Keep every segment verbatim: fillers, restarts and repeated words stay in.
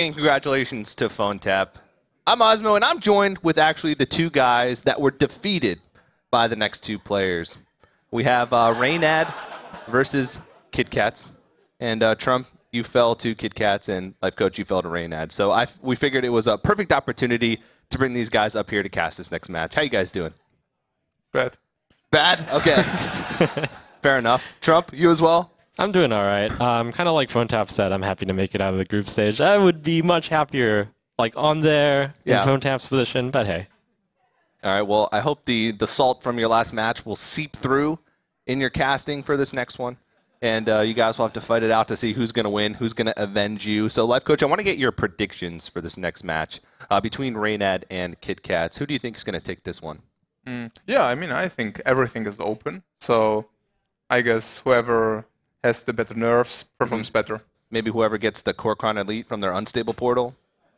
again, congratulations to PhoneTap. I'm Osmo, and I'm joined with actually the two guys that were defeated by the next two players. We have uh, Reynad versus KitKatz. And uh, Trump, you fell to KitKatz, and Life Coach, you fell to Reynad. So I, we figured it was a perfect opportunity to bring these guys up here to cast this next match. How you guys doing? Bad. Bad? Okay. Fair enough. Trump, you as well? I'm doing all right. Um, kind of like PhoneTap said, I'm happy to make it out of the group stage. I would be much happier, like, on there Yeah. in PhoneTap's position, but hey. All right, well, I hope the, the salt from your last match will seep through in your casting for this next one. And uh, you guys will have to fight it out to see who's going to win, who's going to avenge you. So, Life Coach, I want to get your predictions for this next match uh, between Reynad and KitKatz. Who do you think is going to take this one? Mm, yeah, I mean, I think everything is open. So I guess whoever has the better nerves performs mm-hmm. better. Maybe whoever gets the Korkron Elite from their unstable portal?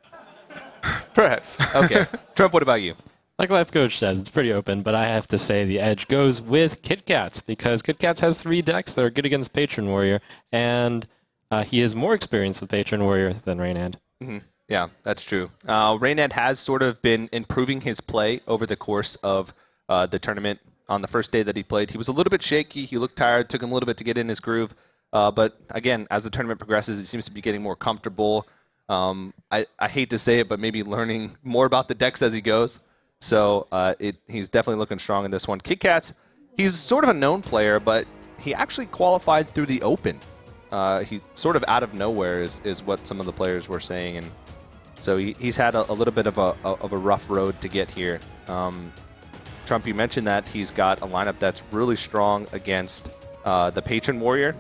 Perhaps. Okay. Trump, what about you? Like Life Coach says, it's pretty open, but I have to say the edge goes with KitKatz because KitKatz has three decks that are good against Patron Warrior, and uh, he is more experienced with Patron Warrior than Reynad. Mm-hmm. Yeah, that's true. Uh, Reynad has sort of been improving his play over the course of uh, the tournament. On the first day that he played, he was a little bit shaky. He looked tired. Took him a little bit to get in his groove. Uh, but again, as the tournament progresses, he seems to be getting more comfortable. Um, I, I hate to say it, but maybe learning more about the decks as he goes. So uh, it, he's definitely looking strong in this one. KitKatz, he's sort of a known player, but he actually qualified through the Open. Uh, he's sort of out of nowhere is, is what some of the players were saying. And so he, he's had a, a little bit of a, a, of a rough road to get here. Um, Trump, you mentioned that he's got a lineup that's really strong against uh, the Patron Warrior.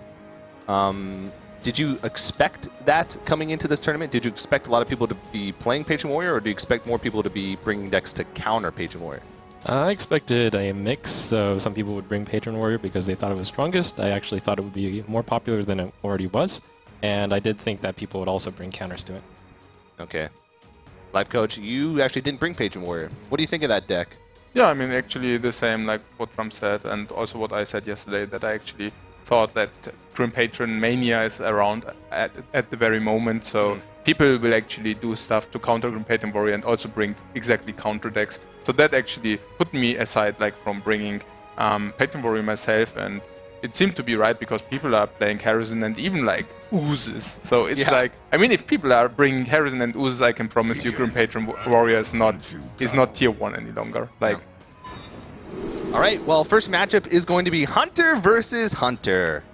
Um, did you expect that coming into this tournament? Did you expect a lot of people to be playing Patron Warrior, or do you expect more people to be bringing decks to counter Patron Warrior? I expected a mix, so some people would bring Patron Warrior because they thought it was strongest. I actually thought it would be more popular than it already was, and I did think that people would also bring counters to it. Okay. Life Coach, you actually didn't bring Patron Warrior. What do you think of that deck? Yeah, I mean, actually the same like what Trump said, and also what I said yesterday, that I actually thought that Grim Patron Mania is around at, at the very moment, so mm. people will actually do stuff to counter Grim Patron Warrior and also bring exactly counter decks. So that actually put me aside like from bringing um, Patron Warrior myself, and it seemed to be right because people are playing Harrison and even like Oozes. So it's yeah. like, I mean, if people are bringing Harrison and Oozes, I can promise you Grim Patron Warrior is not, is not tier one any longer. Like. No. All right, well, first matchup is going to be Hunter versus Hunter.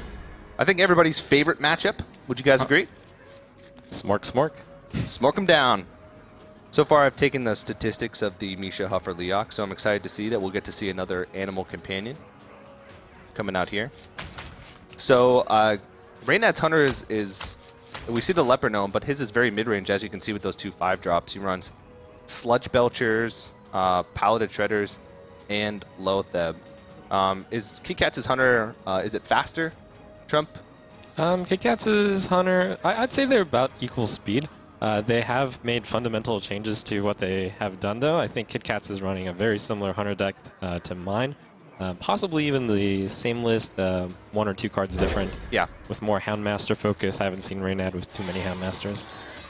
I think everybody's favorite matchup. Would you guys agree? Smork, smork. Smork them down. So far, I've taken the statistics of the Misha Huffer Leok, so I'm excited to see that we'll get to see another animal companion coming out here. So, uh, Reynad's Hunter is, is, we see the Leper Gnome, but his is very mid-range, as you can see with those two five drops. He runs Sludge Belchers, uh, Paladin Shredders, and Lotheb. Um, is KitKatz's Hunter, uh, is it faster, Trump? Um, KitKatz's Hunter, I I'd say they're about equal speed. Uh, they have made fundamental changes to what they have done, though. I think KitKatz is running a very similar Hunter deck uh, to mine. Uh, possibly even the same list, uh, one or two cards different. Yeah. With more Houndmaster focus. I haven't seen Reynad with too many Houndmasters.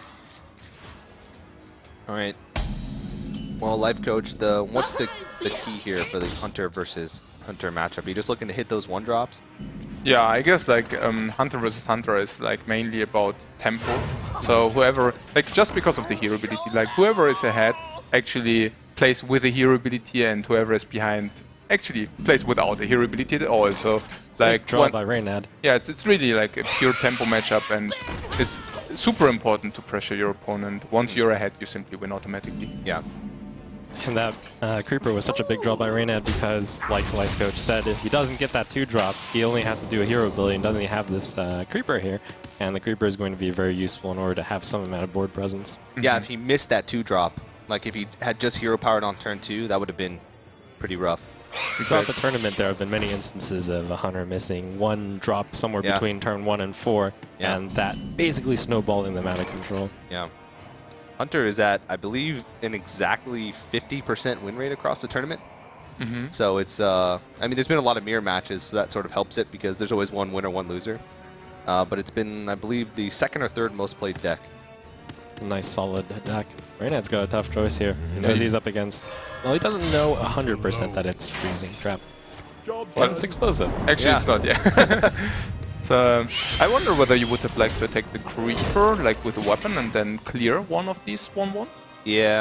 All right. Well, Life Coach, the what's the, the key here for the Hunter versus Hunter matchup? Are you just looking to hit those one drops? Yeah, I guess like um, Hunter versus Hunter is like mainly about tempo. So whoever, like just because of the hero ability, like whoever is ahead actually plays with a hero ability, and whoever is behind actually plays without a hero ability at all. So like drawn by Reynad. Yeah, it's it's really like a pure tempo matchup, and it's super important to pressure your opponent. Once you're ahead, you simply win automatically. Yeah. And that uh, Creeper was such a big draw by Reynad because, like Life Coach said, if he doesn't get that two drop, he only has to do a hero ability and doesn't have this uh, Creeper here. And the Creeper is going to be very useful in order to have some amount of board presence. Yeah, if he missed that two drop, like if he had just hero powered on turn two, that would have been pretty rough. Throughout the tournament, there have been many instances of a Hunter missing one drop somewhere yeah. between turn one and four, yeah. and that basically snowballing them out of control. Yeah. Hunter is at, I believe, an exactly fifty percent win rate across the tournament. Mm-hmm. So it's, uh, I mean, there's been a lot of mirror matches, so that sort of helps it because there's always one winner, one loser. Uh, but it's been, I believe, the second or third most played deck nice solid deck. Reynad's got a tough choice here. He knows he's up against... Well, he doesn't know one hundred percent that it's freezing trap. But it's explosive. Actually, Yeah. it's not, yeah. So, um, I wonder whether you would have liked to attack the creeper, like with a weapon, and then clear one of these one one? Yeah.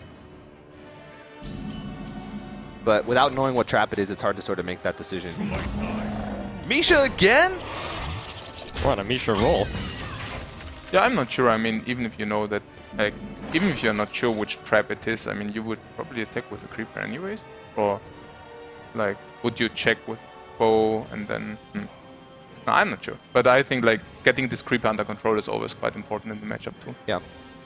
But without knowing what trap it is, it's hard to sort of make that decision. Misha again? We're on a Misha roll. Yeah, I'm not sure. I mean, even if you know that, like, even if you're not sure which trap it is, I mean, you would probably attack with a creeper anyways? Or, like, would you check with bow and then... Hmm. No, I'm not sure. But I think, like, getting this creeper under control is always quite important in the matchup too. Yeah.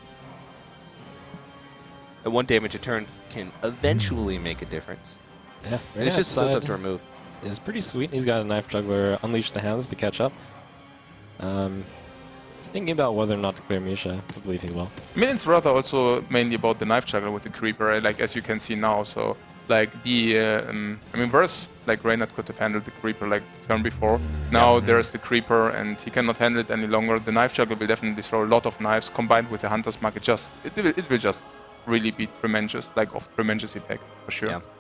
And one damage a turn can eventually make a difference. Yeah, It's just so tough to remove. It's pretty sweet. He's got a Knife Juggler, Unleash the Hands to catch up. Um, he's thinking about whether or not to clear Misha. I believe he will. I mean, it's rather also mainly about the knife juggler with the creeper, right? Like, as you can see now. So, like, the... Uh, um, I mean, verse, like, Reynad could have handled the creeper, like, the turn before. Now Yeah. there's the creeper, and he cannot handle it any longer. The knife juggler will definitely throw a lot of knives, combined with the hunter's mark. It just... It will, it will just really be tremendous, like, of tremendous effect, for sure. Yeah.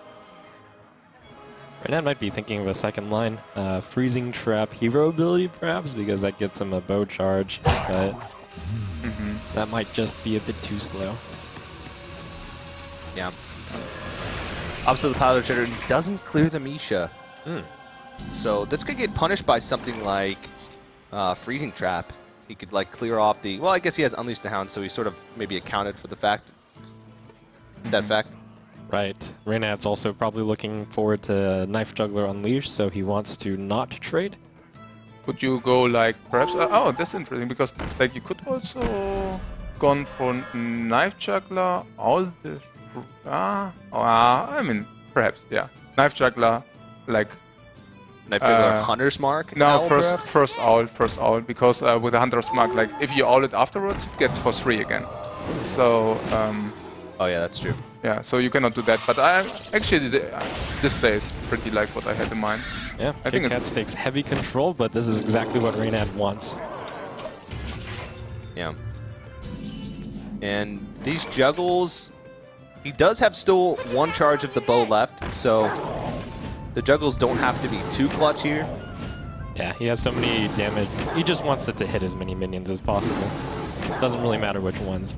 Reynad might be thinking of a second line. Uh, freezing Trap hero ability, perhaps, because that gets him a bow charge. But Mm-hmm. that might just be a bit too slow. Yeah. Obviously, the Pilot Shatter doesn't clear the Misha. Mm. So this could get punished by something like uh, Freezing Trap. He could, like, clear off the... Well, I guess he has Unleash the Hound, so he sort of maybe accounted for the fact... That fact. Right. Reynad's also probably looking forward to Knife Juggler Unleash, so he wants to not trade. Could you go, like, perhaps... Uh, oh, that's interesting, because, like, you could also gone for knife juggler, all the... Ah, ah, I mean, perhaps, yeah. Knife juggler, like... Knife Juggler Uh, Hunter's Mark? No, Owl, first perhaps? first owl, first owl, because uh, with a hunter's mark, like, if you owl it afterwards, it gets for three again. So, um... Oh, yeah, that's true. yeah, so you cannot do that, but I actually the, uh, this play is pretty like what I had in mind. Yeah, I think KitKatz takes heavy control, but this is exactly what Reynad wants. Yeah. And these juggles... He does have still one charge of the bow left, so... The juggles don't have to be too clutch here. Yeah, he has so many damage. He just wants it to hit as many minions as possible. Doesn't really matter which ones.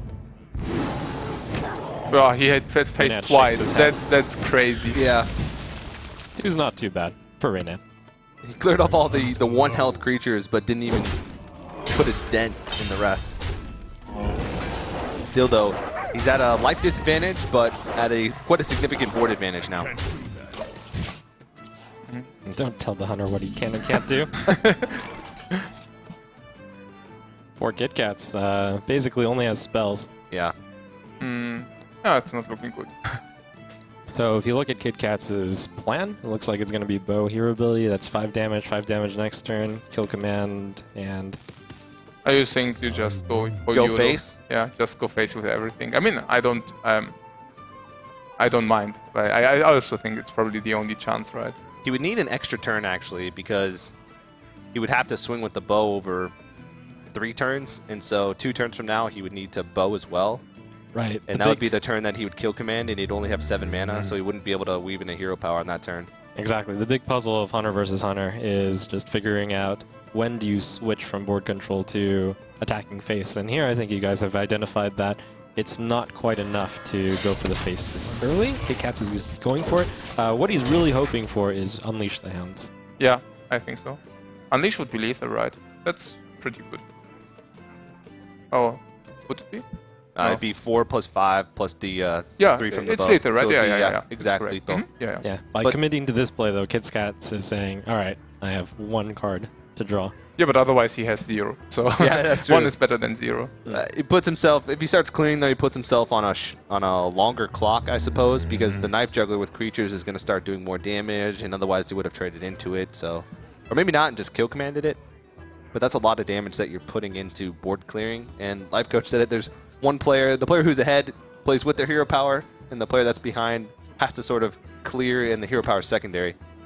Well, he had fed face Reynad shakes twice. his head. That's that's crazy. Yeah. Two's not too bad for Reynad. He cleared up all the, the one health creatures, but didn't even put a dent in the rest. Still, though, he's at a life disadvantage, but at a quite a significant board advantage now. Don't tell the hunter what he can and can't do. Poor KitKatz. Uh, basically only has spells. Yeah. Mm, yeah, it's not looking good. So if you look at KitKatz's plan, it looks like it's going to be bow hero ability. That's five damage, five damage next turn, kill command, and... I just think you just go for Go Euro. face? Yeah, just go face with everything. I mean, I don't, um, I don't mind, but I, I also think it's probably the only chance, right? He would need an extra turn, actually, because he would have to swing with the bow over three turns, and so two turns from now, he would need to bow as well. Right. And that would be the turn that he would kill command, and he'd only have seven mana, mm-hmm. so he wouldn't be able to weave in a hero power on that turn. Exactly. The big puzzle of Hunter versus Hunter is just figuring out when do you switch from board control to attacking face. And here I think you guys have identified that it's not quite enough to go for the face this early. KitKatz is going for it. Uh, what he's really hoping for is Unleash the Hounds. Yeah, I think so. Unleash would be lethal, right? That's pretty good. Oh, would it be? Uh, no. It'd be four plus five plus the uh, Yeah, three from the it's bow. lethal, right? So yeah, it'd yeah, be, yeah, yeah. Exactly. Mm -hmm. Yeah, yeah. Yeah, by but committing to this play, though, KitKatz is saying, all right, I have one card to draw. Yeah, but otherwise he has zero. So yeah, that's true. one is better than zero. Uh, he puts himself, if he starts clearing, though, he puts himself on a sh on a longer clock, I suppose, because the Knife Juggler with creatures is going to start doing more damage, and otherwise they would have traded into it. So, or maybe not and just kill commanded it. But that's a lot of damage that you're putting into board clearing. And Life Coach said it. There's one player, the player who's ahead plays with their hero power, and the player that's behind has to sort of clear, and the hero power is secondary.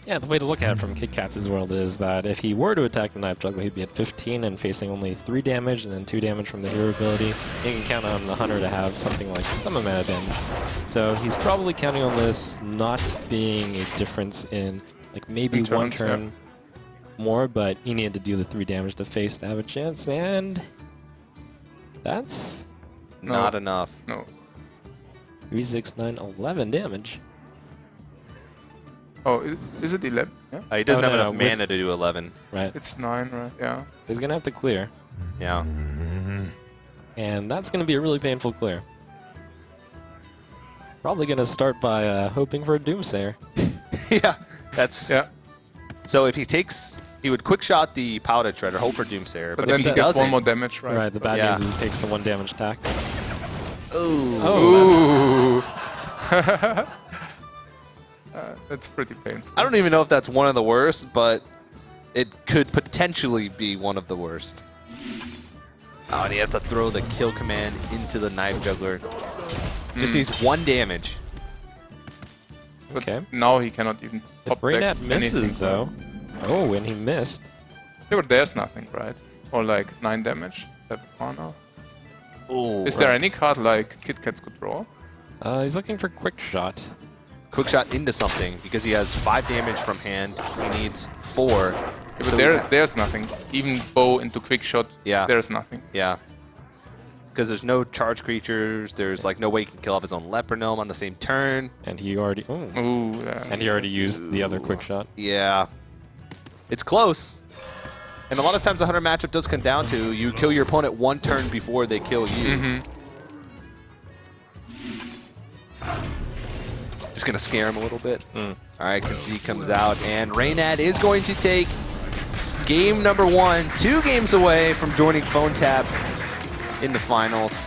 Yeah, the way to look at it from KitKatz' world is that if he were to attack the Knife Juggler, he'd be at fifteen and facing only three damage and then two damage from the hero ability. You can count on the Hunter to have something like some amount of damage. So he's probably counting on this not being a difference in like maybe In one turns, turn yeah. more, but he needed to do the three damage to face to have a chance, and that's No. Not enough. No. three, six, nine, eleven damage. Oh, is, is it eleven? Yeah. Uh, he doesn't Oh, have no, enough no, with- mana to do eleven. Right. It's nine, right? Yeah. He's going to have to clear, Yeah. and that's going to be a really painful clear. Probably going to start by uh, hoping for a Doomsayer. Yeah. That's Yeah. So if he takes, he would quick shot the Powder Shredder, hope for Doomsayer. But, But, then if he he gets doesn't, one more damage, right? Right, the bad Yeah. news is he takes the one damage attack. ooh, Oh, Ooh. uh, that's pretty painful. I don't even know if that's one of the worst, but it could potentially be one of the worst. Oh, and he has to throw the kill command into the Knife Juggler. Just Mm. needs one damage. But okay. now he cannot even If top Reynad deck misses, anything. though. Oh, and he missed. Yeah, but there's nothing, right? Or like nine damage. Seven mana. Ooh, Is there any card like KitKatz could draw? Uh, he's looking for quick shot. quick shot into something because he has five damage from hand. He needs four. Yeah, but So there, we ha- there's nothing. Even bow into quick shot, Yeah. there's nothing. Yeah. Because there's no charge creatures. There's like no way he can kill off his own Leper Gnome on the same turn. And he already... Oh. Ooh, yeah. And he already used the other quick shot. Yeah. It's close. And a lot of times the Hunter matchup does come down to you kill your opponent one turn before they kill you. Mm-hmm. Just going to scare him a little bit. Mm. All right, Concede comes out. And Reynad is going to take game number one, two games away from joining Phone Tap in the finals.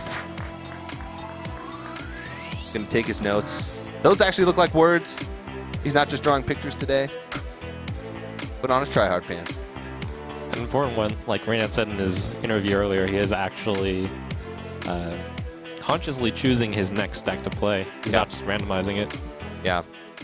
Going to take his notes. Those actually look like words. He's not just drawing pictures today. Put on his tryhard pants. An important one, like Reynad said in his interview earlier, he is actually uh, consciously choosing his next deck to play. He's Yeah. not just randomizing it. Yeah.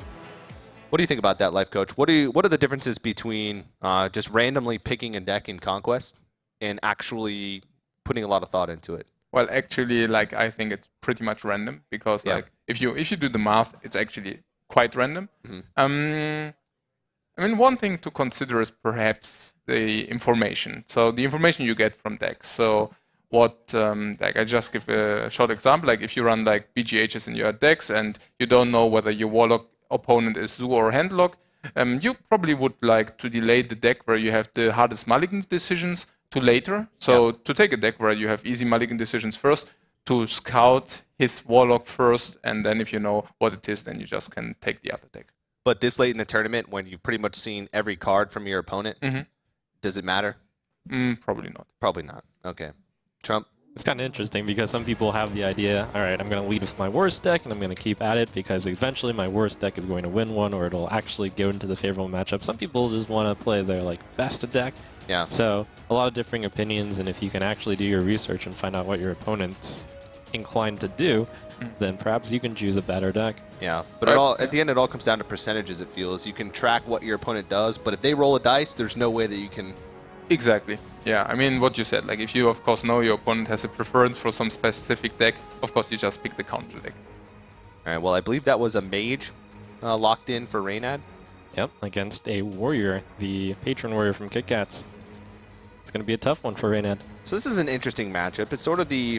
What do you think about that, Life Coach? What do you, what are the differences between uh, just randomly picking a deck in Conquest and actually putting a lot of thought into it? Well, actually, like I think it's pretty much random because, Yeah. like, if you if you do the math, it's actually quite random. Mm-hmm. Um, I mean, one thing to consider is perhaps the information. So the information you get from decks. So what, um, like, I just give a short example. Like, if you run like B G Hs in your decks and you don't know whether your Warlock opponent is Zoo or Handlock, um, you probably would like to delay the deck where you have the hardest mulligan decisions to later. So Yeah. to take a deck where you have easy mulligan decisions first, to scout his Warlock first, and then if you know what it is, then you just can take the other deck. But this late in the tournament, when you've pretty much seen every card from your opponent, Mhm. does it matter? Mm, probably not. Probably not. Okay. Trump? It's kind of interesting because some people have the idea, all right, I'm going to lead with my worst deck and I'm going to keep at it because eventually my worst deck is going to win one or it'll actually go into the favorable matchup. Some people just want to play their like best deck. Yeah. So a lot of differing opinions, and if you can actually do your research and find out what your opponent's inclined to do, then perhaps you can choose a better deck. Yeah. But Right. it all, at the end, it all comes down to percentages, it feels. You can track what your opponent does, but if they roll a dice, there's no way that you can... Exactly. Yeah, I mean, what you said, like, if you, of course, know your opponent has a preference for some specific deck, of course, you just pick the counter deck. All right, well, I believe that was a mage uh, locked in for Reynad. Yep, against a warrior, the patron warrior from KitKatz. It's going to be a tough one for Reynad. So this is an interesting matchup. It's sort of the,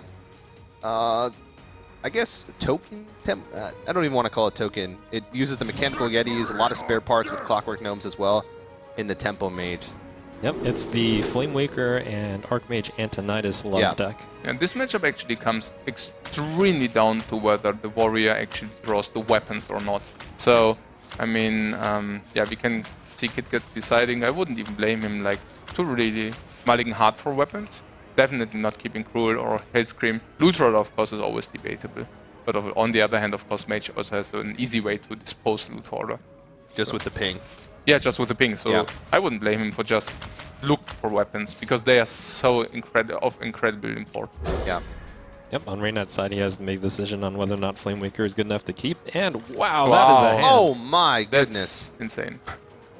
uh, I guess, token? Temp uh, I don't even want to call it token. It uses the mechanical yetis, a lot of spare parts with clockwork gnomes as well in the tempo mage. Yep, it's the Flamewaker and Archmage Antonidas love Yeah. deck. And this matchup actually comes extremely down to whether the warrior actually draws the weapons or not. So, I mean, um, yeah, we can see KitKatz deciding. I wouldn't even blame him, like, to really mulligan hard for weapons. Definitely not keeping Cruel or Hellscream. Lootroller, of course, is always debatable. But of, on the other hand, of course, Mage also has an easy way to dispose Lootroller. Just with the ping. Yeah, just with the ping. So Yeah. I wouldn't blame him for just look for weapons because they are so incredi of incredible importance. Yeah. Yep, on Reynad's side, he has to make a decision on whether or not Flamewaker is good enough to keep. And wow, Wow. that is a hand. Oh my That's goodness. insane.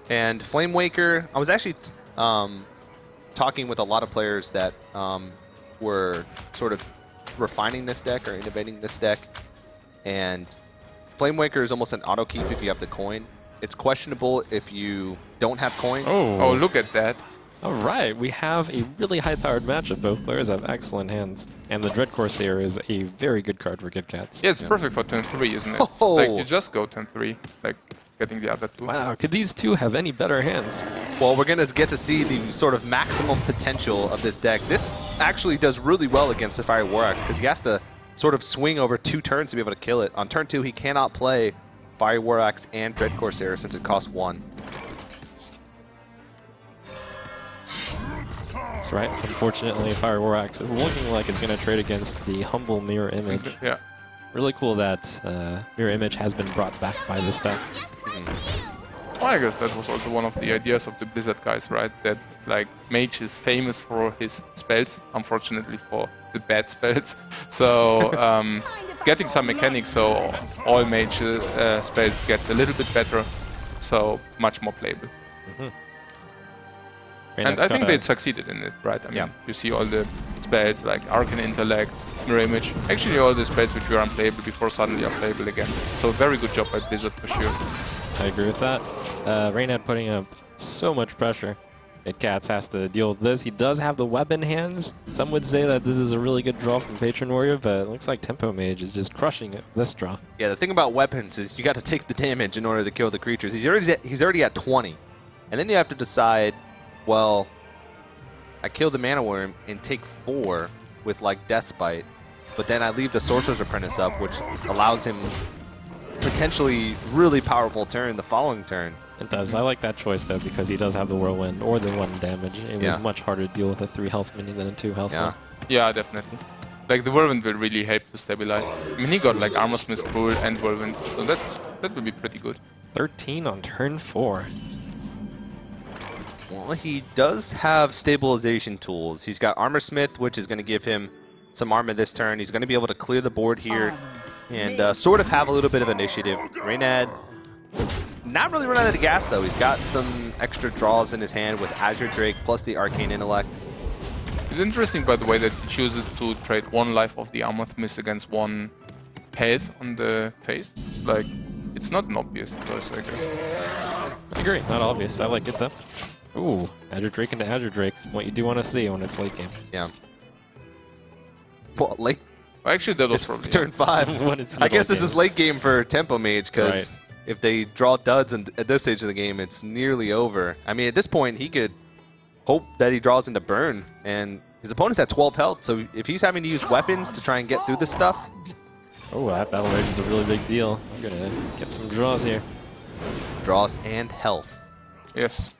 And Flamewaker, I was actually um, talking with a lot of players that um, were sort of refining this deck or innovating this deck. And Flamewaker is almost an auto keep if you have the coin. It's questionable if you don't have coin. Oh, Oh, look at that. all right. We have a really high-powered matchup. Both players have excellent hands. And the Dread Corsair is a very good card for KitKatz. Yeah, it's perfect for turn three, isn't it? Oh. Like, you just go turn three, like getting the other two. Wow, could these two have any better hands? Well, we're going to get to see the sort of maximum potential of this deck. This actually does really well against the Fire War Axe because he has to sort of swing over two turns to be able to kill it. On turn two, he cannot play Fire War Axe and Dread Corsair since it costs one. That's right. Unfortunately, Fire War Axe is looking like it's going to trade against the humble Mirror Image. Yeah. Really cool that uh, Mirror Image has been brought back by this deck. Mm. Well, I guess that was also one of the ideas of the Blizzard guys, right? That, like, Mage is famous for his spells, unfortunately for the bad spells. So, um, getting some mechanics so all Mage uh, spells gets a little bit better, so much more playable. Mm-hmm. And I think they succeeded in it, right? I mean, yeah. You see all the spells like Arcane Intellect, Mirror Image. Actually, all the spells which were unplayable before suddenly are playable again. So, a very good job by Blizzard for sure. I agree with that. Uh, Reynad putting up so much pressure. KitKatz has to deal with this. He does have the weapon hands. Some would say that this is a really good draw from Patron Warrior, but it looks like Tempo Mage is just crushing it with this draw. Yeah, the thing about weapons is you got to take the damage in order to kill the creatures. He's already at, he's already at twenty. And then you have to decide, well, I kill the Mana Worm and take four with, like, Death's Bite, but then I leave the Sorcerer's Apprentice up, which allows him potentially really powerful turn the following turn. It does. I like that choice, though, because he does have the Whirlwind or the one damage. It Yeah. was much harder to deal with a three health mini than a two health Yeah. one. Yeah, definitely. Like, the Whirlwind will really help to stabilize. I mean, he got, like, Armorsmith, Cruel, and Whirlwind, so that's, that will be pretty good. thirteen on turn four. Well, he does have stabilization tools. He's got Armorsmith, which is going to give him some armor this turn. He's going to be able to clear the board here and uh, sort of have a little bit of initiative. Reynad, not really running out of gas, though. He's got some extra draws in his hand with Azure Drake plus the Arcane Intellect. It's interesting, by the way, that he chooses to trade one life of the Armorsmith against one health on the face. Like, it's not an obvious choice, I guess. I agree. Not obvious. I like it, though. Ooh, Azure Drake into Azure Drake. What you do want to see when it's late game. Yeah. Well, late. Well, actually, that was It's probably turn five. When it's I guess middle this is game. late game for Tempo Mage because Right. if they draw duds in, at this stage of the game, it's nearly over. I mean, at this point, he could hope that he draws into Burn, and his opponent's at twelve health, so if he's having to use weapons to try and get through this stuff... Oh, that Battle Rage is a really big deal. I'm going to get some draws here. Draws and health. Yes.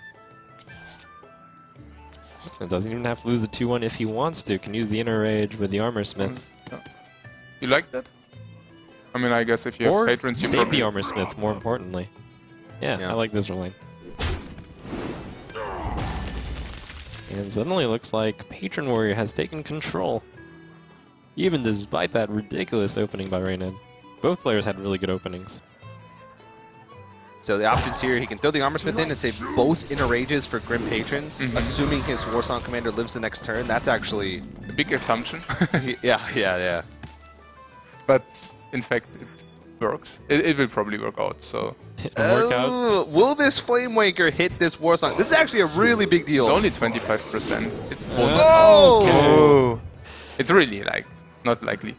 It doesn't even have to lose the two one if he wants to. Can use the Inner Rage with the Armorsmith. You like that? I mean, I guess if you Or have patrons, you save probably... the Armorsmith, more importantly. Yeah, Yeah. I like this lane. And suddenly it looks like Patron Warrior has taken control. Even despite that ridiculous opening by Reynad. Both players had really good openings. So the options here, he can throw the Armorsmith in and save both Inner Rages for Grim Patrons, Mhm. assuming his Warsong Commander lives the next turn. That's actually... A big assumption. yeah, yeah, yeah. But, in fact, it works. It, it will probably work out, so... It'll work out. Oh, will this Flamewaker hit this Warsong? This is actually a really big deal. It's only twenty-five percent. It won't. Oh! Oh! It's really, like, not likely.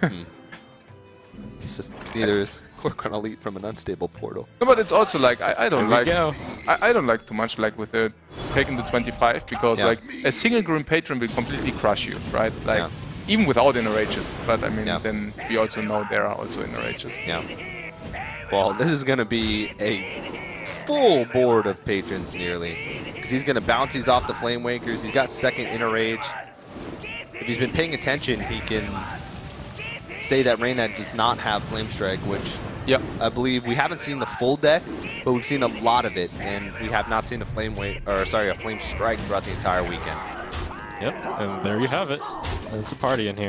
It's just- Neither is Cork on Elite from an unstable portal. No, but it's also like I, I don't There we like go. I, I don't like too much like with the taking the twenty-five because Yeah. like a single Grim Patron will completely crush you, right? Like Yeah. even without Inner Rages. But I mean Yeah. then we also know there are also Inner Rages. Yeah. Well, this is going to be a full board of Patrons nearly. Because he's going to bounce these off the Flamewakers. He's got second Inner Rage. If he's been paying attention, he can say that Reynad does not have Flame Strike, which Yep. I believe we haven't seen the full deck, but we've seen a lot of it, and we have not seen a Flame Wave, or sorry, a Flame Strike throughout the entire weekend. Yep, and there you have it. It's a party in here.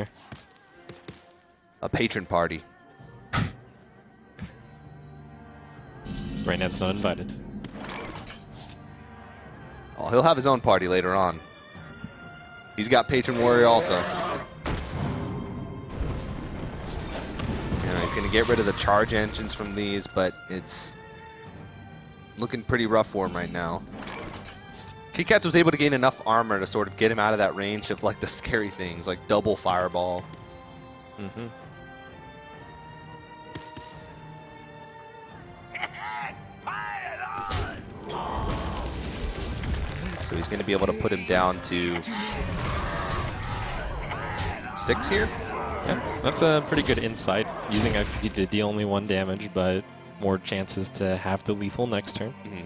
A patron party. Reynad's not invited. Oh, he'll have his own party later on. He's got Patron Warrior also. You know, he's going to get rid of the charge engines from these, but it's looking pretty rough for him right now. KitKatz was able to gain enough armor to sort of get him out of that range of like the scary things, like double fireball. Mm-hmm. So he's going to be able to put him down to six here. Yeah, that's a pretty good insight. Using Execute to deal only one damage, but more chances to have the lethal next turn. Mm-hmm.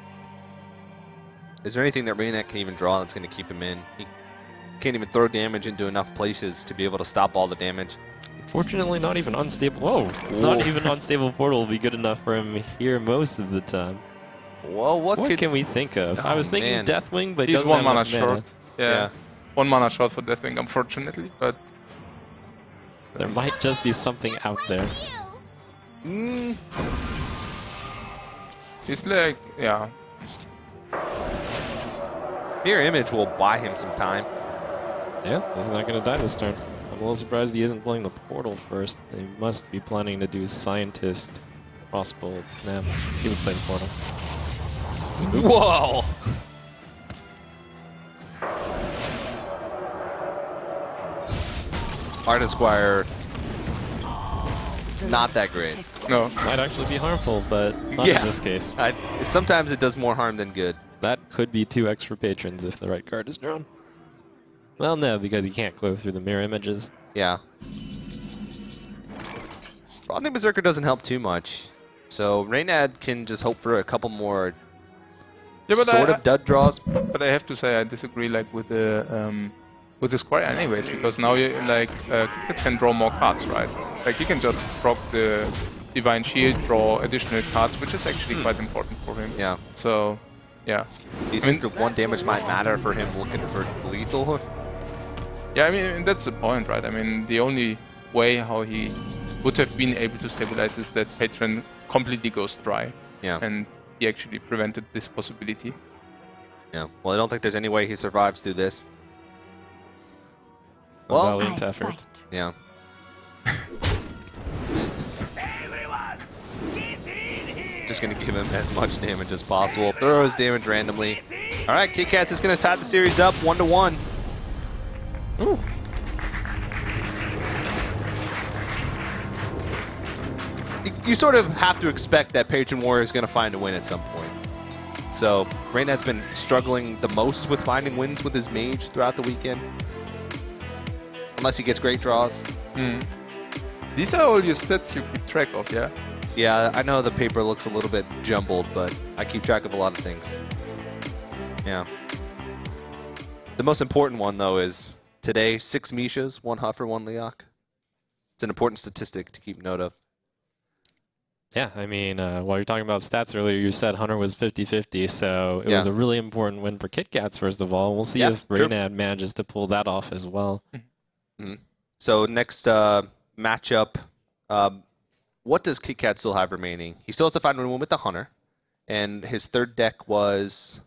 Is there anything that Reynad can even draw that's going to keep him in? He can't even throw damage into enough places to be able to stop all the damage. Fortunately, not even unstable. Whoa! Whoa. Not even unstable portal will be good enough for him here most of the time. Well, what, What could, can we think of? Oh, I was thinking man. Deathwing, but he He's doesn't one have mana enough short. Yeah. Yeah. One mana short for Deathwing, unfortunately, but There might just be something out there. Mm. he's like, yeah. Mirror Image will buy him some time. Yeah, he's not going to die this turn. I'm a little surprised he isn't playing the portal first. He must be planning to do Scientist, Crossbow. Nah, he would play the portal. Whoa! Art Esquire, not that great. No. Might actually be harmful, but not Yeah. in this case. I, sometimes it does more harm than good. That could be two extra patrons if the right card is drawn. Well, no, because you can't go through the mirror images. Yeah. Bronze Berserker doesn't help too much. So Reynad can just hope for a couple more Yeah, but sort I, of dud draws. But I have to say I disagree, like with the um, with the square, anyways, because now you like uh, KitKatz can draw more cards, right? Like you can just proc the Divine Shield, draw additional cards, which is actually Hmm. quite important for him. Yeah. So, yeah. Do you I mean- think the one damage might matter for him looking for lethal? Yeah, I mean that's the point, right? I mean the only way how he would have been able to stabilize is that Patron completely goes dry. Yeah. And he actually prevented this possibility. Yeah. Well, I don't think there's any way he survives through this. A Well, valiant effort. yeah. Just gonna give him as much damage as possible. Throw his damage randomly. All right, KitKatz is gonna tie the series up one to one. Ooh. You, you sort of have to expect that Patron Warrior is gonna find a win at some point. So Reynad's been struggling the most with finding wins with his mage throughout the weekend, unless he gets great draws. Mm. These are all your stats you keep track of, yeah? Yeah, I know the paper looks a little bit jumbled, but I keep track of a lot of things. Yeah. The most important one, though, is today, six Mishas, one Huffer, one Leok. It's an important statistic to keep note of. Yeah, I mean, uh, while you're talking about stats earlier, you said Hunter was fifty fifty, so it Yeah. was a really important win for KitKatz, first of all. We'll see Yeah, if true. Reynad manages to pull that off as well. Mm-hmm. So next uh, matchup, um, what does KitKatz still have remaining? He still has to find a win with the Hunter, and his third deck was...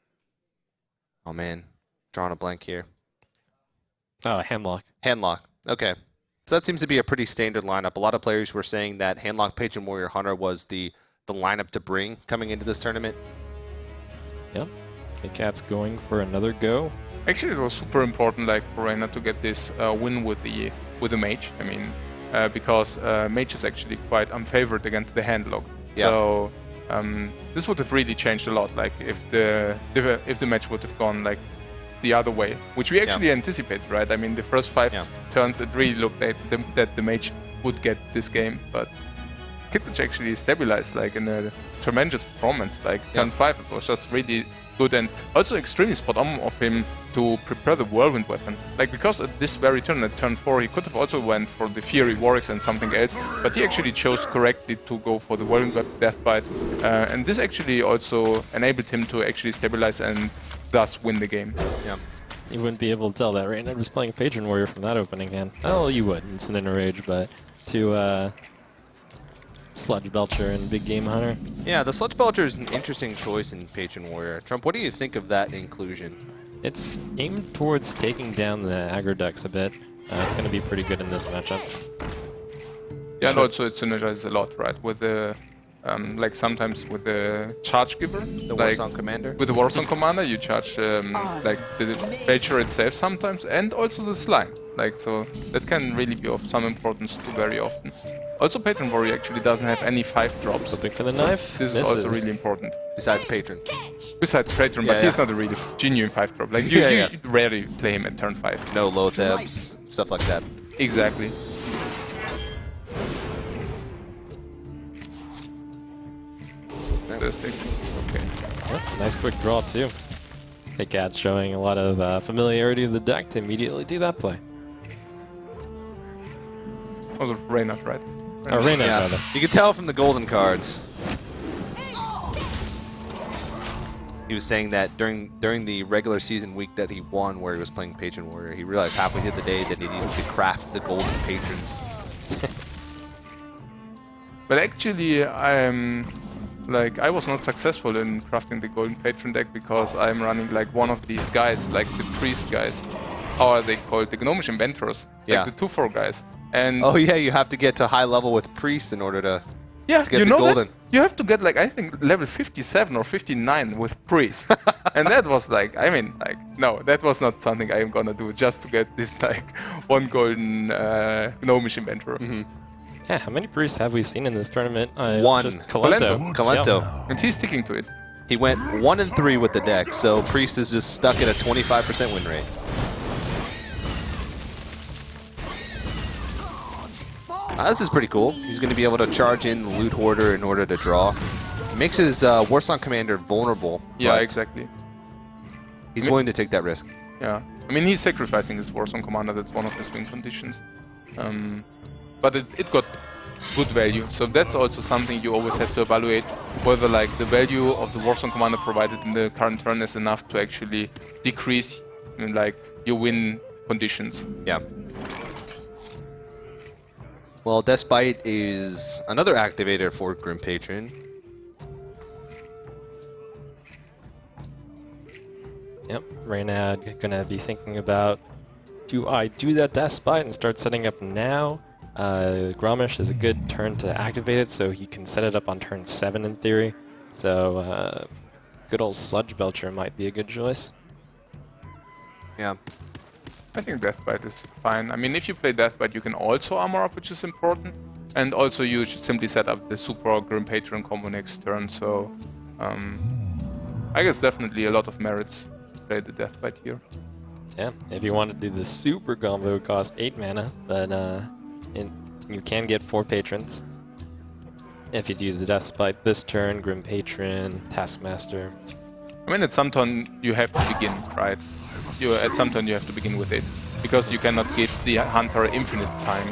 Oh, man. Drawing a blank here. Oh, Handlock. Handlock. Okay. So that seems to be a pretty standard lineup. A lot of players were saying that Handlock, Patron Warrior, Hunter was the, the lineup to bring coming into this tournament. Yep. KitKatz going for another go. Actually, it was super important, like for Reynad to get this uh, win with the with the mage. I mean, uh, because uh, mage is actually quite unfavored against the handlock. Yeah. So um, this would have really changed a lot. Like if the if the match would have gone like the other way, which we actually Yeah. anticipated, right? I mean, the first five Yeah. s- turns, it really looked like the, that the mage would get this game, but KitKatz actually stabilized like in a tremendous performance. Like turn Yeah. five, it was just really good and also extremely spot on of him to prepare the whirlwind weapon. Like because at this very turn, at turn four, he could have also went for the Fury Warwicks and something else, but he actually chose correctly to go for the whirlwind weapon Deathbite, uh, and this actually also enabled him to actually stabilize and thus win the game. Yeah. You wouldn't be able to tell that Reynad was playing Patron Warrior from that opening hand. Oh, you would. It's an inner rage, but to uh, Sludge Belcher and Big Game Hunter. Yeah, the Sludge Belcher is an interesting choice in Patron Warrior. Trump, what do you think of that inclusion? It's aimed towards taking down the aggro decks a bit. Uh, it's going to be pretty good in this matchup. Yeah, and also it synergizes a lot, right? With the, um, like sometimes with the charge giver. The like Warsong Commander? With the Warsong Commander, you charge um, like the Belcher itself sometimes, and also the slime. Like, so that can really be of some importance too very often. Also, Patron Warrior actually doesn't have any five drops. Flipping for the knife. This Misses. is also really important. Besides Patron. Besides Patron, Yeah, but he's yeah. not a really genuine five drop. Like, you, Yeah, you yeah. rarely play him at turn five. No low tabs, stuff like that. Exactly. Fantastic. Okay. Yeah, nice quick draw too. KitKatz showing a lot of uh, familiarity with the deck to immediately do that play. Also, Reynad, right? Oh, Reynad, Yeah, rather. you can tell from the golden cards. He was saying that during during the regular season week that he won, where he was playing Patron Warrior, he realized halfway through the day that he needed to craft the golden patrons. But actually, I'm like I was not successful in crafting the golden patron deck because I'm running like one of these guys, like the priest guys. How are they called? The gnomish inventors. Yeah. Like the two four guys. And Oh yeah, you have to get to high level with priests in order to. yeah, get you the know golden. that you have to get like I think level fifty-seven or fifty-nine with priest, and that was like I mean like no, that was not something I'm gonna do just to get this like one golden uh, gnomish inventor. Mm-hmm. Yeah, how many priests have we seen in this tournament? Uh, One. just Calento. Calento. Yeah. And he's sticking to it. He went one and three with the deck, so Priest is just stuck at a twenty-five percent win rate. Uh, this is pretty cool. He's going to be able to charge in the Loot Hoarder in order to draw. He makes his uh, Warsong Commander vulnerable. Yeah, but exactly. He's I mean- willing to take that risk. Yeah, I mean he's sacrificing his Warsong Commander. That's one of his win conditions. Um, but it, it got good value, so that's also something you always have to evaluate whether like the value of the Warsong Commander provided in the current turn is enough to actually decrease I mean, like your win conditions. Yeah. Well, Despite is another activator for Grim Patron. Yep, Reynad gonna be thinking about, do I do that Despite and start setting up now? Uh, Gromish is a good turn to activate it, so he can set it up on turn seven in theory. So, uh, good old Sludge Belcher might be a good choice. Yeah. I think Deathbite is fine. I mean, if you play Deathbite, you can also armor up, which is important. And also, you should simply set up the Super Grim Patron combo next turn. So, um, I guess definitely a lot of merits to play the Deathbite here. Yeah, if you want to do the super combo, it would cost eight mana, but uh, it, you can get four patrons. If you do the Despite this turn, Grim Patron, Taskmaster. I mean, at some turn you have to begin, right? You at some turn you have to begin with it because you cannot give the hunter infinite time.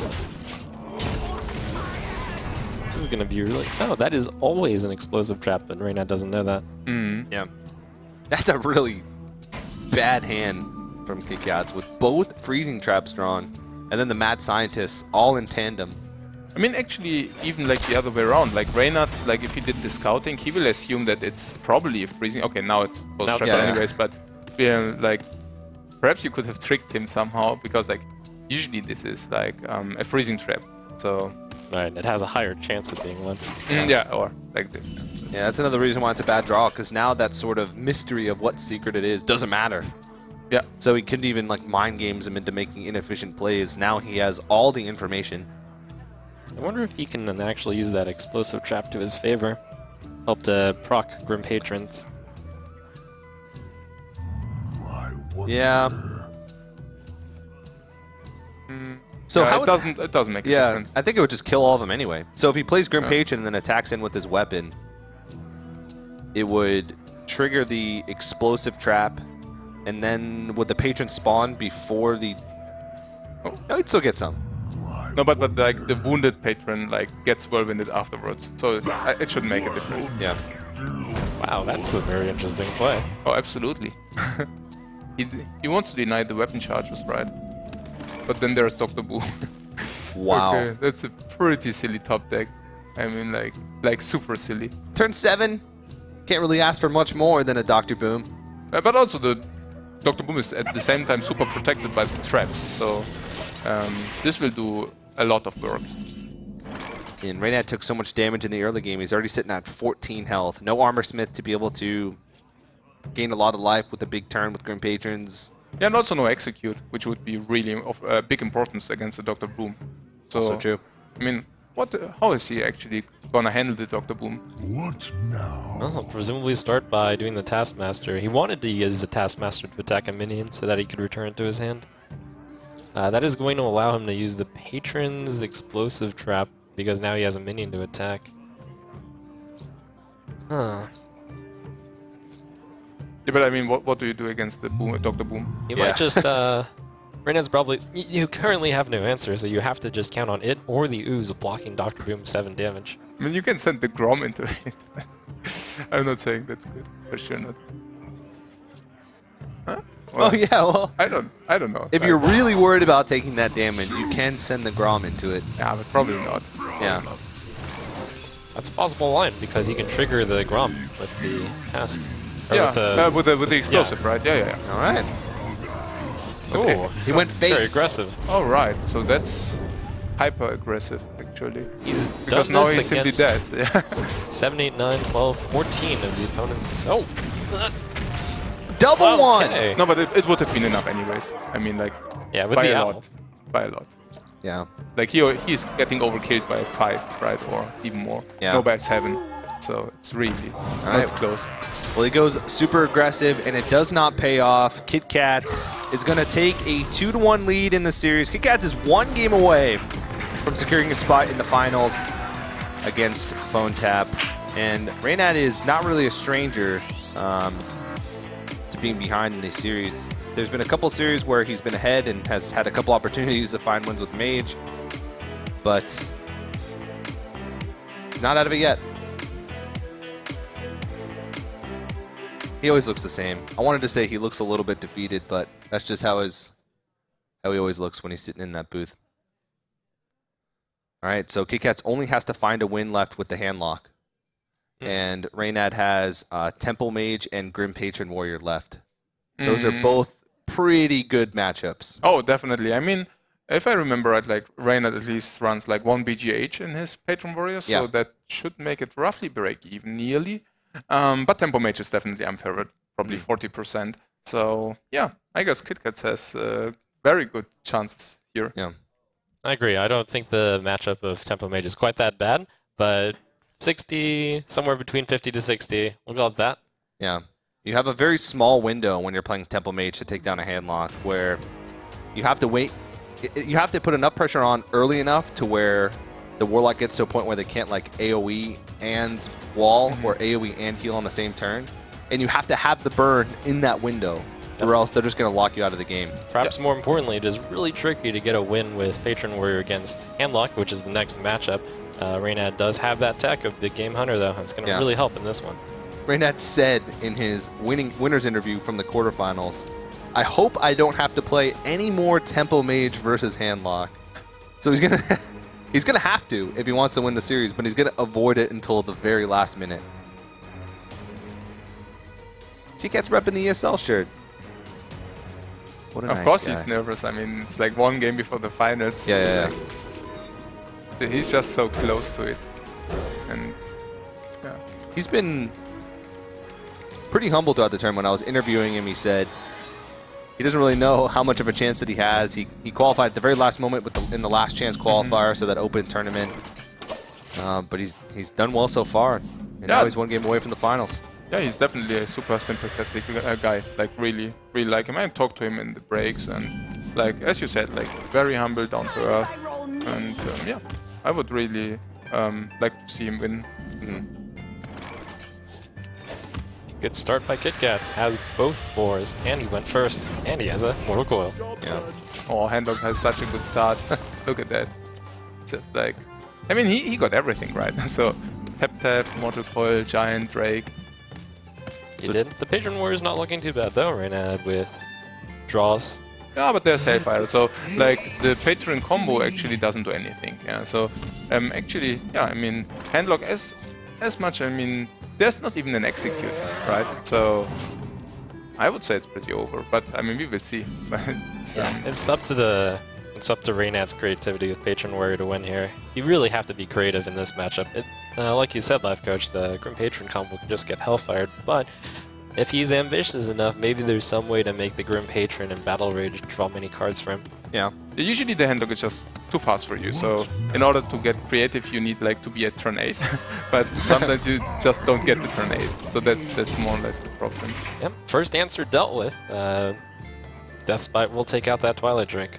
This is gonna be really. Oh, that is always an explosive trap, but Reynad doesn't know that. Mm. Yeah. That's a really bad hand from KitKatz with both freezing traps drawn and then the mad scientists all in tandem. I mean, actually, even like the other way around, like Reynad, like if he did the scouting, he will assume that it's probably a freezing. Okay, now it's both Now- trapped yeah, yeah. anyways, but yeah, like perhaps you could have tricked him somehow because like usually this is like um, a freezing trap. So Right, it has a higher chance of being one. mm, yeah, or like this. Yeah, that's another reason why it's a bad draw, because now that sort of mystery of what secret it is doesn't matter. Yeah. So he couldn't even like mind games him into making inefficient plays. Now he has all the information. I wonder if he can actually use that explosive trap to his favor. Help to proc Grim Patrons. Yeah. Mm. So yeah, how it would- doesn't it doesn't make a Yeah, difference. I think it would just kill all of them anyway. So if he plays Grim Yeah. Patron and then attacks in with his weapon, it would trigger the explosive trap, and then would the patron spawn before the... Oh. No, he'd still get some. No, but but like the wounded patron like gets whirlwinded afterwards, so it, uh, it should make a difference. Yeah. Wow, that's a very interesting play. Oh, absolutely. he d- he wants to deny the weapon charges, right? But then there's Doctor Boo. Wow. Okay, that's a pretty silly top deck. I mean, like, like super silly. Turn seven, can't really ask for much more than a Doctor Boom. Uh, but also the Doctor Boom is at the same time super protected by the traps, so um, this will do a lot of work. And Reynad took so much damage in the early game. He's already sitting at fourteen health. No Armor Smith to be able to gain a lot of life with a big turn with Grim Patrons. Yeah, and also no Execute, which would be really of uh, big importance against the Doctor Boom. So, Also true. I mean, what? Uh, how is he actually gonna handle the Doctor Boom? What now? Well, presumably start by doing the Taskmaster. He wanted to use the Taskmaster to attack a minion so that he could return it to his hand. Uh, that is going to allow him to use the Patron's Explosive Trap because now he has a minion to attack. Huh. Yeah, but I mean, what what do you do against the Boom, Doctor Boom? You Yeah. might just, uh... Reynad's probably... y- You currently have no answer, so you have to just count on it or the Ooze blocking Doctor Boom seven damage. I mean, you can send the Grom into it. I'm not saying that's good. For sure not. Huh? Well, Oh yeah, well, I don't. I don't know. if I- you're really worried about taking that damage, you can send the Grom into it. yeah, but probably not. Yeah. That's a possible line because he can trigger the Grom with the task. Or Yeah, with the, uh, with the with the explosive, right? Yeah, yeah. yeah. All right. Oh, He went face. very aggressive. all right. So that's hyper aggressive, actually. He's Because done now this he's simply against dead. Yeah. seven, eight, nine, twelve, fourteen of the opponents. Oh! Double one. Okay. No, but it, it would have been enough anyways. I mean, like, Yeah, with by the a owl. lot. By a lot. Yeah. Like, he he's getting overkilled by five, right? Or even more. Yeah. No, by seven. So it's really not right. close. Well, he goes super aggressive, and it does not pay off. KitKatz is going to take a two to one lead in the series. KitKatz is one game away from securing a spot in the finals against Phone Tap. And Reynad is not really a stranger um, to being behind in these series. There's been a couple series where he's been ahead and has had a couple opportunities to find wins with Mage, but he's not out of it yet. He always looks the same. I wanted to say he looks a little bit defeated, but that's just how his how he always looks when he's sitting in that booth. All right, so KitKatz only has to find a win left with the handlock. Mm. And Reynad has uh, Temple Mage and Grim Patron Warrior left. Those Mm. are both pretty good matchups. Oh, definitely. I mean, if I remember right, like, Reynad at least runs like one B G H in his Patron Warrior, so Yeah. that should make it roughly break even, nearly. Um, but Tempo Mage is definitely unfavored, probably forty percent. So, yeah, I guess KitKatz has uh, very good chances here. Yeah. I agree. I don't think the matchup of Tempo Mage is quite that bad, but sixty, somewhere between fifty to sixty, we'll go with that. Yeah. You have a very small window when you're playing Temple Mage to take down a handlock where you have to wait. You have to put enough pressure on early enough to where the Warlock gets to a point where they can't like AoE and wall Mm-hmm. or AoE and heal on the same turn. And you have to have the burn in that window or else they're just going to lock you out of the game. Perhaps more importantly, it is really tricky to get a win with Patron Warrior against Handlock, which is the next matchup. Uh, Reynad does have that tech of Big Game Hunter, though. It's going to Yeah. really help in this one. Reynad said in his winning winners interview from the quarterfinals, I hope I don't have to play any more Tempo Mage versus Handlock. So he's going to... He's going to have to if he wants to win the series, but he's going to avoid it until the very last minute. KitKatz repping the E S L shirt. What a Of nice course guy. he's nervous. I mean, it's like one game before the finals. Yeah, yeah, like, it's- He's just so close to it. And, yeah. He's been pretty humble throughout the tournament. When I was interviewing him, he said he doesn't really know how much of a chance that he has. He, he qualified at the very last moment with the, in the last chance qualifier, so that open tournament. Uh, but he's he's done well so far, and now Yeah. he's one game away from the finals. Yeah, he's definitely a super sympathetic uh, guy. Like, really, really like him. I talked to him in the breaks, and, like, as you said, like, very humble, down to earth. And, um, yeah, I would really um, like to see him win. Mm-hmm. Good start by KitKatz, has both fours, and he went first, and he has a Mortal Coil. Yeah. Oh, Handlock has such a good start. Look at that. Just like, I mean, he, he got everything right. So, Tap Tap, Mortal Coil, Giant, Drake. He did. The Patron Warrior's not looking too bad, though, Reynad, with draws Yeah, but there's Hellfire, so like the Patron combo actually doesn't do anything. Yeah, so um, actually, yeah, I mean, handlock as as much. I mean, there's not even an execute, right? So I would say it's pretty over, but I mean, we will see. it's, yeah, um, it's up to the it's up to Reynad's creativity with Patron Warrior to win here. You really have to be creative in this matchup. It, uh, like you said, Life Coach, the Grim Patron combo can just get Hellfired, but if he's ambitious enough, maybe there's some way to make the Grim Patron and Battle Rage draw many cards for him. Yeah. Usually the handlock is just too fast for you, so in order to get creative, you need like to be at turn eight. But sometimes you just don't get to turn eight, so that's that's more or less the problem. Yep. First answer dealt with. Uh, Deathspite will take out that Twilight Drake.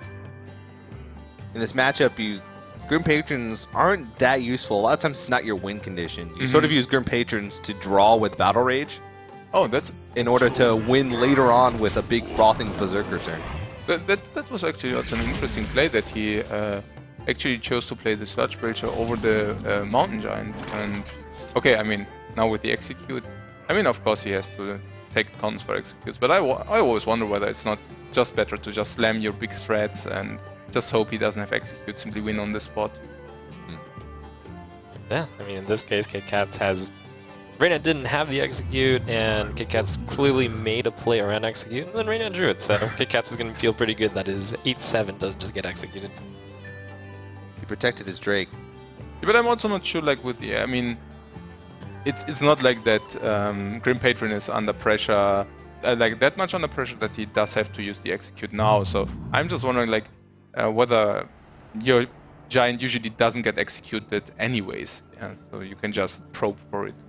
In this matchup, you Grim Patrons aren't that useful. A lot of times it's not your win condition. You mm-hmm. sort of use Grim Patrons to draw with Battle Rage. Oh, that's in order to win later on with a big frothing Berserker turn. That, that, that was actually also an interesting play that he uh, actually chose to play the Sludge Belcher over the uh, Mountain Giant. And okay, I mean, now with the Execute, I mean, of course he has to take cons for Executes, but I, I always wonder whether it's not just better to just slam your big threats and just hope he doesn't have Execute, simply win on the spot. Hmm. Yeah, I mean, in this case, KitKatz has... Reynad didn't have the Execute, and KitKatz clearly made a play around Execute, and then Reynad drew it, so KitKatz is going to feel pretty good that his eight seven doesn't just get executed. He protected his Drake. Yeah, but I'm also not sure, like, with the... I mean, it's it's not like that um, Grim Patron is under pressure, uh, like, that much under pressure that he does have to use the Execute now, so I'm just wondering, like, uh, whether your Giant usually doesn't get executed anyways, yeah, so you can just probe for it.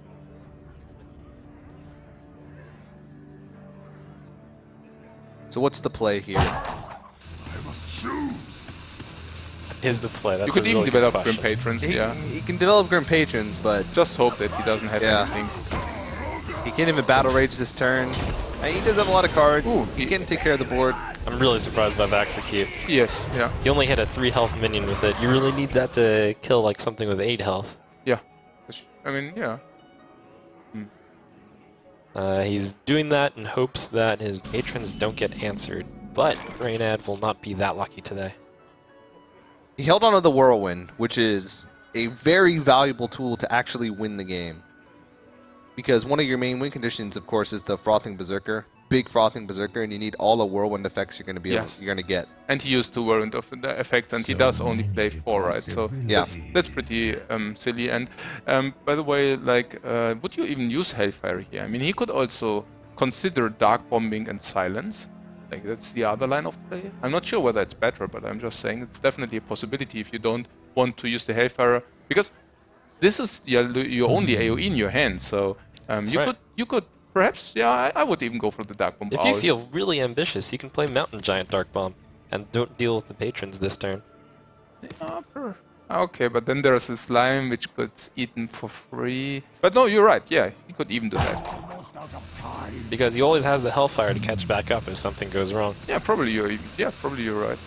So what's the play here? Is the play? That's you could a even really develop good Grim question. Patrons, He, yeah. he can develop Grim Patrons, but just hope that he doesn't have yeah. anything. He can't even Battle Rage this turn. And he does have a lot of cards. Ooh, he can take care of the board. I'm really surprised by the Execute. Yes, yeah. He only hit a three health minion with it. You really need that to kill like something with eight health. Yeah. I mean, yeah. Hmm. Uh, he's doing that in hopes that his patrons don't get answered. But Reynad will not be that lucky today. He held on to the Whirlwind, which is a very valuable tool to actually win the game. Because one of your main win conditions, of course, is the Frothing Berserker. Big Frothing Berserker, and you need all the Whirlwind effects you're going to be yes. able, you're going to get. And he used two Whirlwind of the effects, and he does only play four, right? So yeah. that's, that's pretty um, silly. And um, by the way, like, uh, would you even use Hellfire here? I mean, he could also consider Dark Bombing and Silence. Like, that's the other line of play. I'm not sure whether it's better, but I'm just saying it's definitely a possibility if you don't want to use the Hellfire, because this is your, your only A O E in your hand. So um, you right. could you could perhaps yeah I, I would even go for the Dark Bomb. If you feel really ambitious, you can play Mountain Giant Dark Bomb and don't deal with the patrons this turn. Yeah, okay, but then there's a slime which gets eaten for free. But no, you're right. Yeah, he could even do that. Because he always has the Hellfire to catch back up if something goes wrong. Yeah, probably you're. Yeah, probably you're right.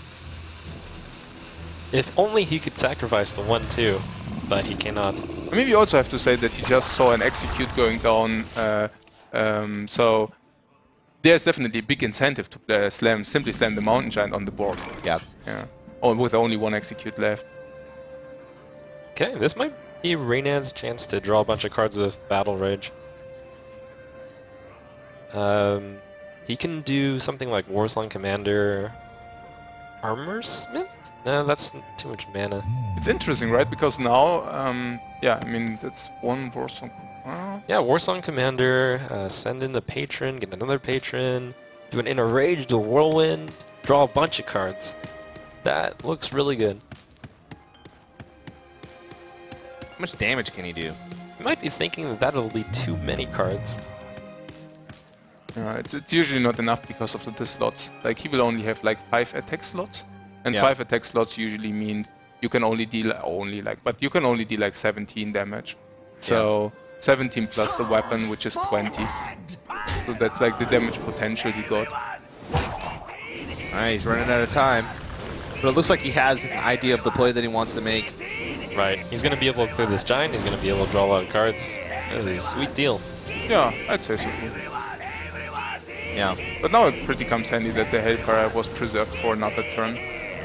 If only he could sacrifice the one two, but he cannot. I mean, we also have to say that he just saw an Execute going down, uh, um, so there's definitely a big incentive to play slam, simply slam the Mountain Giant on the board. Yeah. Yeah. Or with only one Execute left. Okay, this might be Reynad's chance to draw a bunch of cards with Battle Rage. Um, he can do something like Warsong Commander, Armor Smith? No, that's too much mana. It's interesting, right? Because now, um, yeah, I mean, that's one Warsong. Uh, yeah, Warsong Commander, uh, send in the Patron, get another Patron, do an Inner Rage, do a Whirlwind, draw a bunch of cards. That looks really good. How much damage can he do? You might be thinking that that'll be too many cards. Yeah, it's, it's usually not enough because of the, the slots. Like, he will only have like five attack slots. And yeah. five attack slots usually mean you can only deal only like, but you can only deal like seventeen damage. So yeah. seventeen plus the weapon, which is twenty. So that's like the damage potential he got. Alright, he's running out of time. But it looks like he has an idea of the play that he wants to make. Right. He's going to be able to clear this Giant. He's going to be able to draw a lot of cards. This is a sweet deal. Yeah, I'd say so. Yeah. But now it pretty comes handy that the Hellfire was preserved for another turn.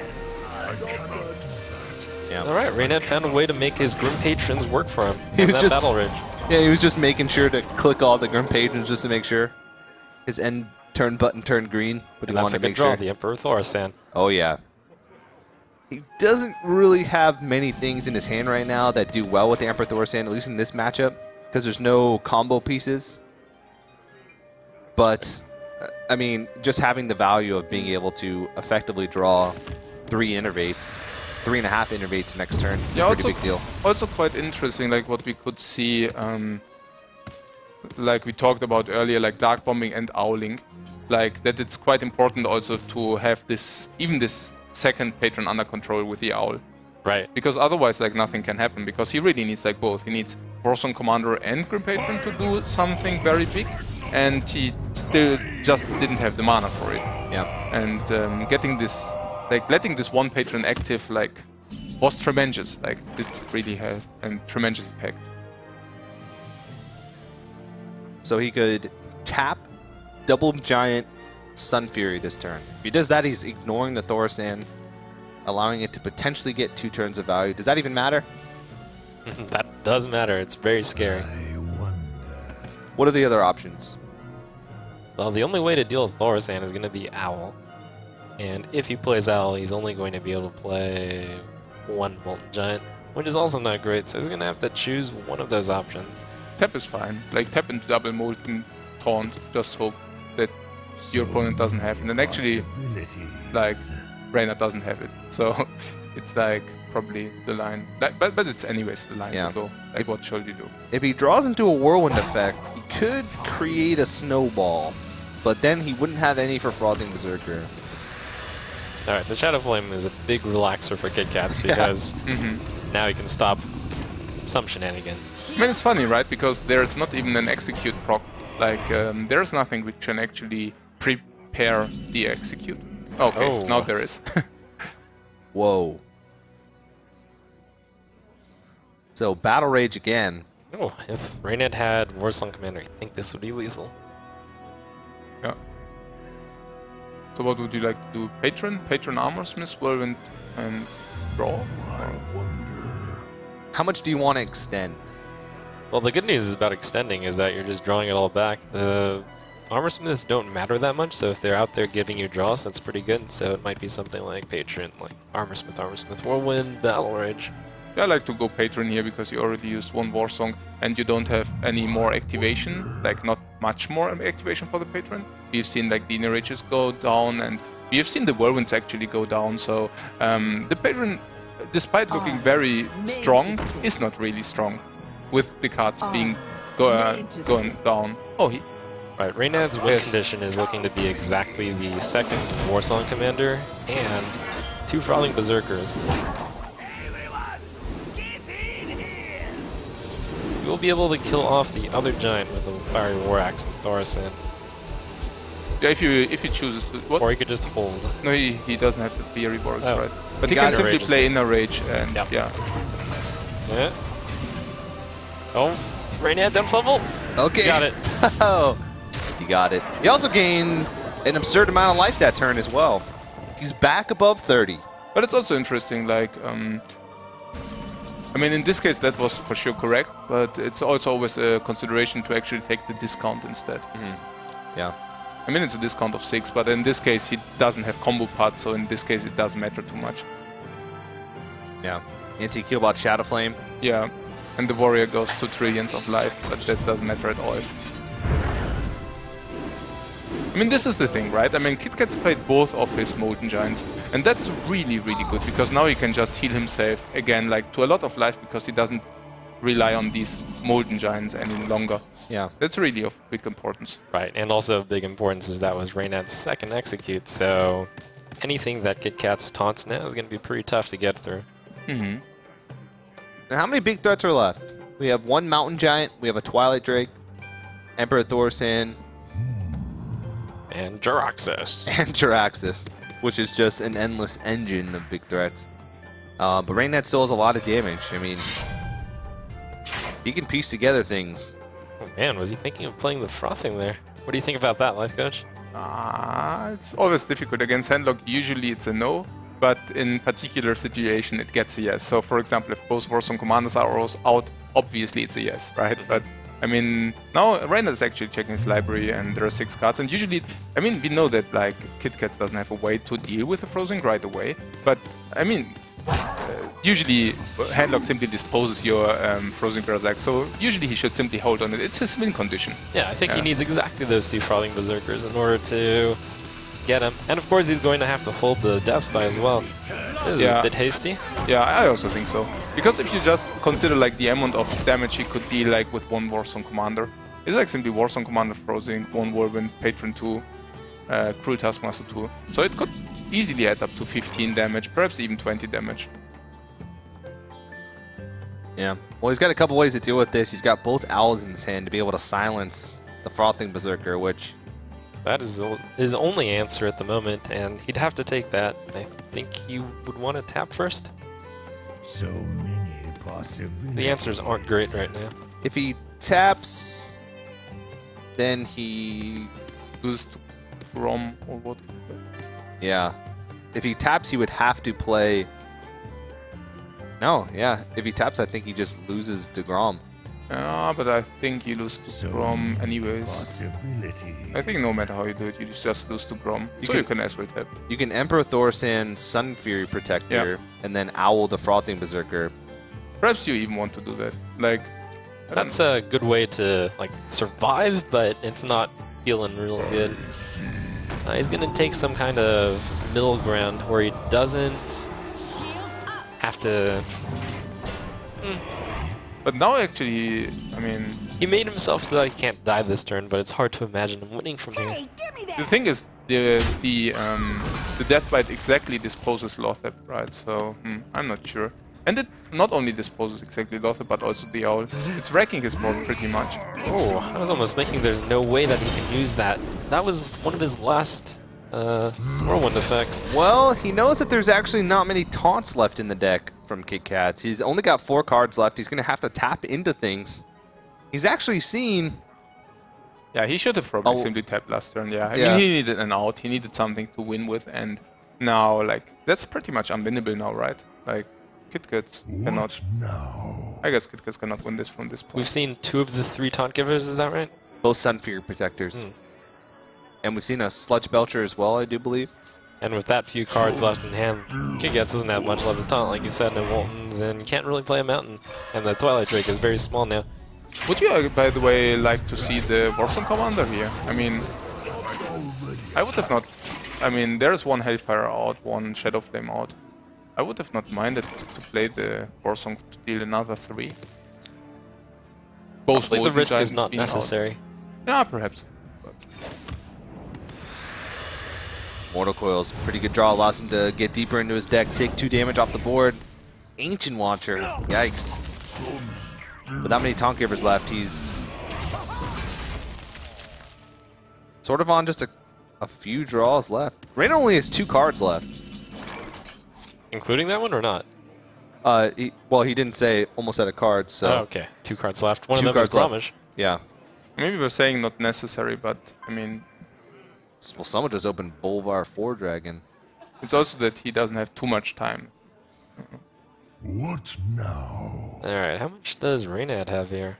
Yeah. All right, Reynad found a way to make his Grim Patrons work for him. He was that just- Battle Ridge. Yeah, he was just making sure to click all the Grim Patrons just to make sure. His end turn button turned green, but he And that's wanted a to good make draw, sure. the Emperor Thorsan. Oh, yeah. He doesn't really have many things in his hand right now that do well with the Emperor Thorsan, at least in this matchup, because there's no combo pieces. But, uh, I mean, just having the value of being able to effectively draw three innervates, three and a half innervates next turn, Yeah, pretty also, big deal. also quite interesting, like what we could see, um, like we talked about earlier, like Dark Bombing and Owling, like that it's quite important also to have this, even this second patron under control with the Owl. Right. Because otherwise, like, nothing can happen, because he really needs, like, both. He needs Warsong Commander and Grim Patron to do something very big, and he still just didn't have the mana for it. Yeah. And um, getting this, like, letting this one patron active, like, was tremendous. Like, did really have a tremendous impact. So he could tap double giant Sun Fury this turn. If he does that, he's ignoring the Thorsan, allowing it to potentially get two turns of value. Does that even matter? That does matter. It's very scary. What are the other options? Well, the only way to deal with Thorsan is going to be Owl. And if he plays Owl, he's only going to be able to play one Molten Giant, which is also not great, so he's going to have to choose one of those options. Tap is fine. Like, tap into double Molten Taunt, just hope that your opponent doesn't have it. And actually, like, Reynad doesn't have it. So, it's like, probably the line. Like, but, but it's anyways the line Yeah. to go. Like, what should you do? If he draws into a Whirlwind effect, he could create a snowball, but then he wouldn't have any for Frothing Berserker. Alright, the Shadow Flame is a big relaxer for KitKatz because Mm-hmm. now he can stop some shenanigans. I mean, it's funny, right? Because there's not even an execute proc. Like, um, there's nothing which can actually prepare the execute. Okay, Oh. now there is. Whoa. So, Battle Rage again. Oh, if Reynad had Warsong Commander, I think this would be lethal. Yeah. So what would you like to do? Patron? Patron Armorsmith, Whirlwind, and draw? How much do you want to extend? Well, the good news about extending is that you're just drawing it all back. The Armorsmiths don't matter that much, so if they're out there giving you draws, that's pretty good. So it might be something like Patron, like Armorsmith, Armorsmith, Whirlwind, Battle Rage. Yeah, I like to go Patron here because you already used one Warsong and you don't have any more activation, like not much more activation for the Patron. We've seen like the Inner Rages go down and we have seen the Whirlwinds actually go down, so um, the Patron, despite looking very strong, is not really strong with the cards being go, uh, going down. Oh, he... Right, Reynad's win Yes. condition is looking to be exactly the second Warsong Commander and two Frothing Berserkers. You'll be able to kill off the other giant with the Fiery War Axe and Thorsan. Yeah, if you if he chooses to... What? Or you could just hold. No, he, he doesn't have the Fiery Works, Oh. right? But he Got can it. simply Rage is play good. Inner Rage and Yep. yeah. Yeah. Oh, Reynad, don't fumble! Okay. Got it. Oh, you got it. He also gained an absurd amount of life that turn as well. He's back above thirty. But it's also interesting, like, um, I mean, in this case that was for sure correct, but it's also always a consideration to actually take the discount instead. Yeah. I mean, it's a discount of six, but in this case he doesn't have combo pods, so in this case it doesn't matter too much. Yeah. Anti-Killbot Shadow Flame. Yeah, and the warrior goes to trillions of life, but that doesn't matter at all. I mean, this is the thing, right? I mean, KitKatz played both of his Molten Giants, and that's really, really good, because now he can just heal himself again, like, to a lot of life, because he doesn't rely on these Molten Giants any longer. Yeah. That's really of big importance. Right, and also of big importance is that was Reynad's second execute, so anything that KitKatz taunts now is going to be pretty tough to get through. Mm-hmm. Now, how many big threats are left? We have one Mountain Giant, we have a Twilight Drake, Emperor Thorsan, And Jaraxxus. and Jaraxxus, which is just an endless engine of big threats. Uh, but Reynad still has a lot of damage. I mean, he can piece together things. Oh man, was he thinking of playing the Frothing there? What do you think about that, Life Coach? Ah, it's always difficult. Against Handlock, usually it's a no, but in particular situation, it gets a yes. So, for example, if both Warzone commanders are also out, obviously it's a yes, right? But I mean, now Reynad is actually checking his library, and there are six cards. And usually, I mean, we know that like KitKatz doesn't have a way to deal with the frozen right away. But I mean, uh, usually Handlock simply disposes your um, frozen Berserk. So usually he should simply hold on it. It's his win condition. Yeah, I think yeah. he needs exactly those two Frothing Berserkers in order to get him. And of course, he's going to have to hold the Death Spy as well. This yeah. is a bit hasty. Yeah, I also think so. Because if you just consider like the amount of damage he could deal like with one Warzone commander, it's like simply Warzone commander frozen, one Whirlwind, Patron two, uh, Cruel Taskmaster two. So it could easily add up to fifteen damage, perhaps even twenty damage. Yeah. Well, he's got a couple ways to deal with this. He's got both owls in his hand to be able to silence the Frothing Berserker, which... That is his only answer at the moment, and he'd have to take that. I think he would want to tap first. So many possibilities. The answers aren't great right now. If he taps, then he... Loses to Grom or what? Yeah. If he taps, he would have to play... No, yeah. If he taps, I think he just loses to Grom. Yeah, but I think you lose to So Grom anyways. possibilities. I think no matter how you do it, you just lose to Grom. You so can- you can as well tap. You can Emperor Thorsan, Sun Fury Protector, Yeah. and then Owl the Frothing Berserker. Perhaps you even want to do that. Like, I don't That's a good way to like survive, but it's not feeling real good. Uh, he's gonna take some kind of middle ground where he doesn't have to. But now actually, I mean, He made himself so that he can't die this turn, but it's hard to imagine him winning from here. the thing is, the the um, the Deathbite exactly disposes Lothep, right? So hmm, I'm not sure. And it not only disposes exactly Lothep, but also the Owl. It's wrecking his board pretty much. Oh, I was almost thinking there's no way that he can use that. That was one of his last uh, whirlwind effects. Well, he knows that there's actually not many taunts left in the deck from KitKatz. He's only got four cards left. He's going to have to tap into things. He's actually seen... Yeah, he should have probably Oh. simply tapped last turn. Yeah, I Yeah. mean, he needed an out. He needed something to win with, and now like that's pretty much unwinnable now, right? Like KitKatz cannot. What now? I guess KitKatz cannot win this from this point. We've seen two of the three taunt givers, is that right? Both Sun Fury Protectors. And we've seen a Sludge Belcher as well, I do believe. And with that few cards left in hand, KitKatz doesn't have much left to taunt, like you said, no Waltons, and can't really play a Mountain. And the Twilight Drake is very small now. Would you, uh, by the way, like to see the Warzone commander here? I mean, I would have not. I mean, there's one Hellfire out, one Shadow Flame out. I would have not minded to play the Warzone to deal another three. Both Probably the Golden risk Giants is not being out. necessary. Yeah, perhaps. But Mortal Coil's pretty good draw. Allows him to get deeper into his deck, take two damage off the board. Ancient Watcher. Yikes. With that many taunt givers left, he's sort of on just a, a few draws left. Reynad only has two cards left. Including that one or not? Uh, he, well, he didn't say almost out of cards, so Oh, okay. Two cards left. One Two of them is cards left. Gromish. yeah. maybe we're saying not necessary, but I mean, Well, someone just opened Bolvar four Dragon. it's also that he doesn't have too much time. What now? Alright, how much does Reynad have here?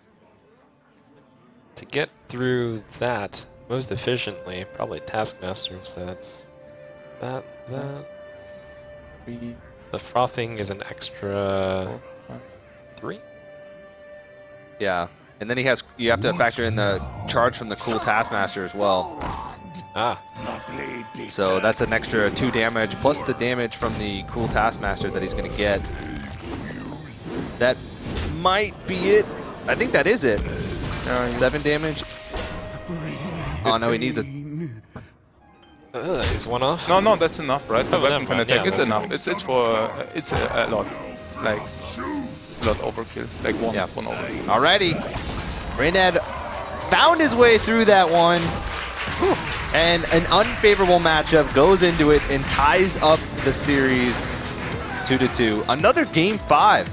To get through that most efficiently, probably Taskmaster, so that's that, that. Three, The Frothing is an extra four, five. three? Yeah, and then he has. You have to factor in the charge from the Cool Taskmaster as well. Ah, So that's an extra two damage plus the damage from the Cool Taskmaster that he's going to get. That might be it. I think that is it. Yeah, he- Seven damage. Oh no, he needs a. uh, is one off? No, no, that's enough, right? The Oh, weapon never can mind. attack. Yeah, it's that's- enough. It's it's for uh, it's a, a lot. Like it's a lot overkill. Like one Yeah. one overkill. Alrighty. Reynad found his way through that one. Whew. And an unfavorable matchup goes into it and ties up the series two to two. Another game five.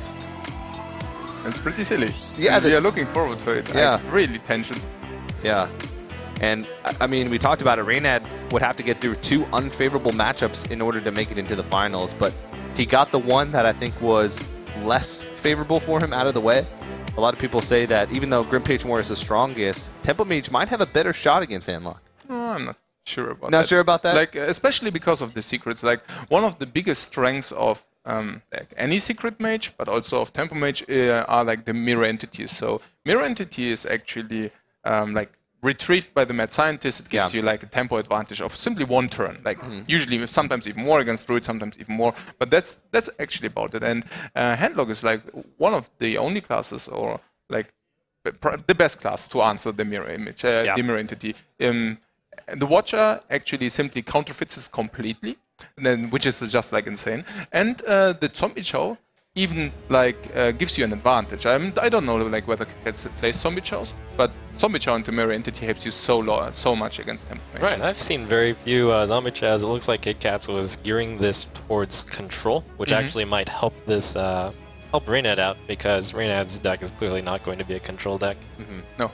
It's pretty silly. Yeah, And we this- are looking forward to it. Yeah. I'm really tensioned. Yeah. And, I mean, we talked about it. Reynad would have to get through two unfavorable matchups in order to make it into the finals, but he got the one that I think was less favorable for him out of the way. A lot of people say that even though Grim Patron Warrior is the strongest, Tempo Mage might have a better shot against Handlock. No, I'm not sure about Not that. sure about that? Like, especially because of the secrets. Like, one of the biggest strengths of um, like any secret mage, but also of Tempo Mage, uh, are like the mirror entities. So, mirror entity is actually um, like retrieved by the mad scientist. It gives Yeah. you like a tempo advantage of simply one turn. Like, mm-hmm. usually, sometimes even more against Druid, sometimes even more. But that's that's actually about it. And uh, Handlock is like one of the only classes, or like the best class to answer the mirror image, uh, Yeah. the mirror entity. Um, the Watcher actually simply counterfeits it completely, and then, which is just like insane. And uh, the Zombie Chow even like uh, gives you an advantage. I'm, I don't know like whether KitKatz plays Zombie Chows, but Zombie Chow into mirror entity helps you so lo so much against him. Right, I've seen very few uh, Zombie Chows. It looks like KitKatz was gearing this towards control, which Mm-hmm. actually might help this uh, help Reynad out, because Reynad's deck is clearly not going to be a control deck. Mm-hmm. No.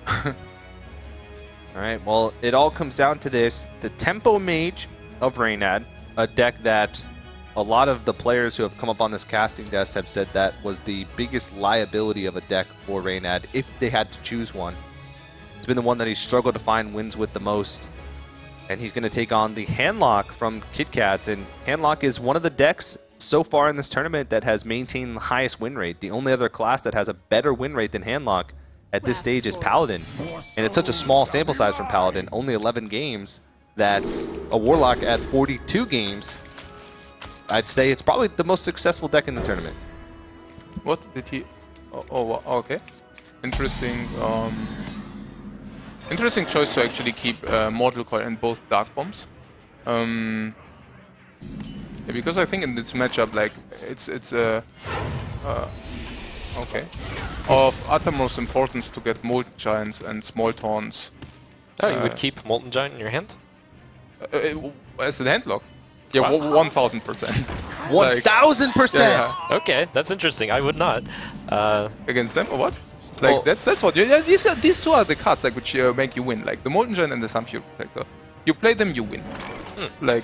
All right, well, it all comes down to this. The Tempo Mage of Reynad, a deck that a lot of the players who have come up on this casting desk have said that was the biggest liability of a deck for Reynad if they had to choose one. It's been the one that he's struggled to find wins with the most. And he's going to take on the Handlock from KitKatz. And Handlock is one of the decks so far in this tournament that has maintained the highest win rate. The only other class that has a better win rate than Handlock at this stage is Paladin. And it's such a small sample size from Paladin, only eleven games, that a Warlock at forty-two games, I'd say it's probably the most successful deck in the tournament. What did he... Oh, oh okay. Interesting. Um, interesting choice to actually keep uh, Mortal Coil and both Dark Bombs. Um, yeah, because I think in this matchup, like, it's... it's uh, uh, okay. Of uttermost importance to get Molten Giants and Small Taunts. Oh, you Uh, would keep Molten Giant in your hand? Uh, uh, as a handlock. Yeah, Wow. one thousand percent. one thousand percent! Yeah. Okay, that's interesting. I would not. Uh, Against them or what? Like Oh. that's that's what you, yeah, these are these two are the cards like which uh, make you win. Like the Molten Giant and the Sunfury Protector. You play them, you win. Hmm. Like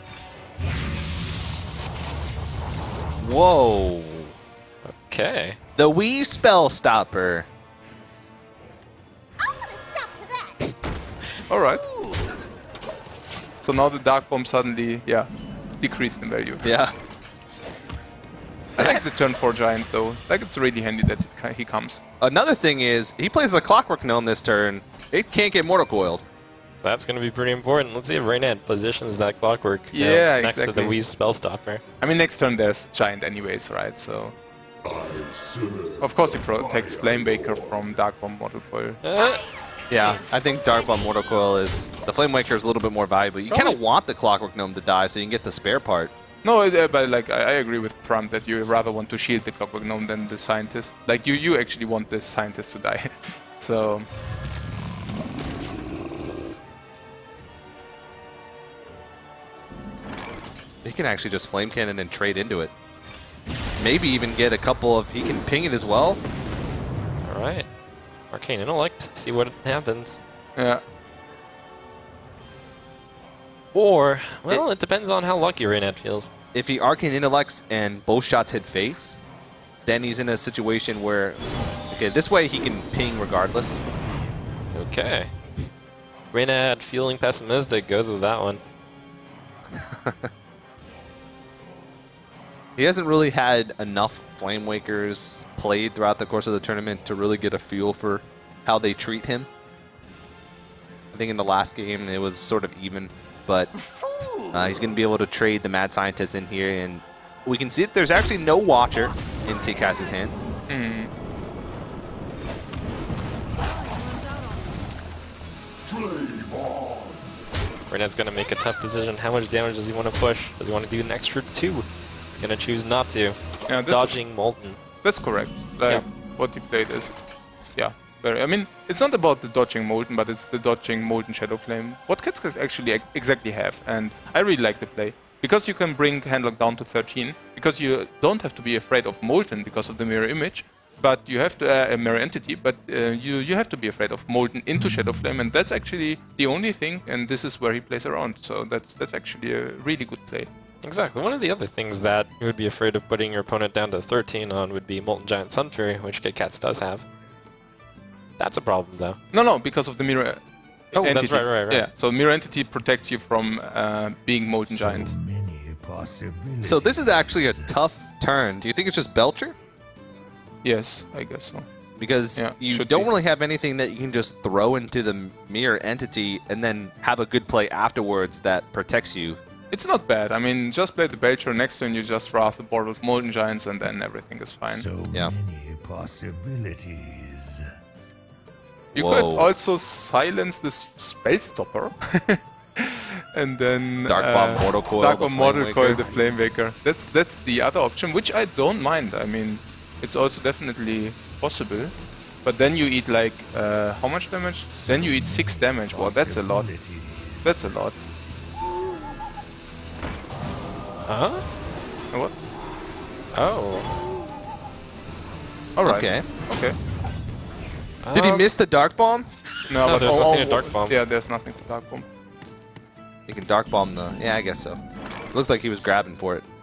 Whoa. okay. The Wii Spell Stopper. all right. So now the Dark Bomb suddenly, yeah, decreased in value. Yeah. I like the turn four Giant though. Like it's really handy that it ca- he comes. Another thing is, he plays a Clockwork Gnome this turn. It can't get Mortal Coiled. That's going to be pretty important. Let's see if Reynad positions that Clockwork you know, Yeah, next exactly. to the Wii Spellstopper. I mean, next turn there's Giant anyways, right? So of course he protects Flamewaker from Dark Bomb Mortal Coil. Uh, Yeah, I think Dark Bomb Mortal Coil is... The Flame Waker is a little bit more valuable. You kind of want the Clockwork Gnome to die so you can get the spare part. No, uh, but like I, I agree with Trump that you rather want to shield the Clockwork Gnome than the Scientist. Like you, you actually want the Scientist to die. So He can actually just Flame Cannon and trade into it. Maybe even get a couple of... He can ping it as well. all right. Arcane Intellect. See what happens. yeah, Or, well, it, depends on how lucky Reynad feels. If he Arcane Intellects and both shots hit face, then he's in a situation where... Okay, this way he can ping regardless. Okay. Reynad feeling pessimistic goes with that one. He hasn't really had enough Flame Wakers played throughout the course of the tournament to really get a feel for how they treat him. I think in the last game it was sort of even, but uh, he's going to be able to trade the Mad Scientist in here, and we can see that there's actually no Watcher in KitKatz's hand. mm. Reynad's going to make a tough decision. How much damage does he want to push? Does he want to do an extra two? He's going to choose not to. yeah, that's Dodging Molten. that's correct. Like Yeah. what he played is, yeah, very. I mean, it's not about the dodging Molten, but it's the dodging Molten Shadow Flame. What KitKatz actually ex exactly have, and I really like the play because you can bring Handlock down to thirteen because you don't have to be afraid of Molten because of the mirror image. but you have to uh, a mirror entity. But uh, you you have to be afraid of Molten into Shadow Flame, and that's actually the only thing. And this is where he plays around. So that's that's actually a really good play. Exactly. One of the other things that you would be afraid of putting your opponent down to thirteen on would be Molten Giant Sun Fury, which KitKatz does have. That's a problem, though. No, no, because of the mirror. Oh, entity. that's right, right, right. Yeah. So mirror entity protects you from uh, being Molten So Giant. many possibilities. So this is actually a tough turn. Do you think it's just Belcher? Yes, I guess so. Because Yeah, you should don't be. really have anything that you can just throw into the mirror entity and then have a good play afterwards that protects you. It's not bad. I mean, just play the Belcher next turn, you just wrath the board with Molten Giants, and then everything is fine. So Yeah. many possibilities. You Whoa. could also silence this Spell Stopper. And then Dark Bomb, Mortal Coil, Dark the Bomb, Mortal Flame Coil, Waker. the Flame Waker. That's that's the other option, which I don't mind. I mean, it's also definitely possible. But then you eat like uh, how much damage? Then you eat six damage. Wow, that's a lot. Possibilities. That's a lot. Huh? What? Oh. All right. Okay. Okay. Did he Um, miss the Dark Bomb? No, No, but there's oh, nothing oh, to Dark Bomb. Yeah, there's nothing to Dark Bomb. He can Dark Bomb the... Yeah, I guess so. Looks like he was grabbing for it.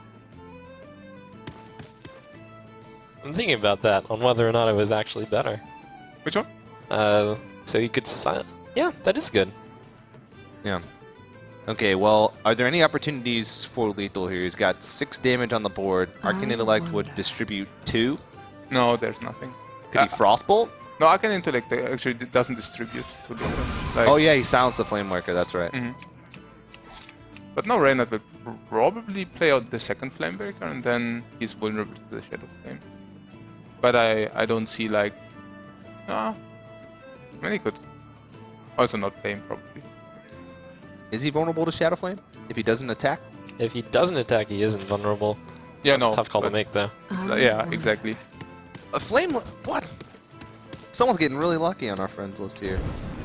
I'm thinking about that, on whether or not it was actually better. Which one? Uh, so you could si- Yeah, that is good. Yeah. Okay, well, are there any opportunities for lethal here? He's got six damage on the board. Arcane Intellect would distribute two. No, there's nothing. Could he Uh, Frostbolt? No, Arcane Intellect uh, actually d- doesn't distribute to the like, Oh yeah, he silenced the Flame Waker, that's right. Mhm. But no, Reynad will pr- probably play out the second Flame Breaker, and then he's vulnerable to the Shadow Flame. But I, I don't see like... Ah, I mean, he could also not play him, probably. Is he vulnerable to Shadow Flame if he doesn't attack? If he doesn't attack, he isn't vulnerable. Yeah, That's no. a tough call to but make, though. it's like- yeah, exactly. A Flame... What? Someone's getting really lucky on our friends list here.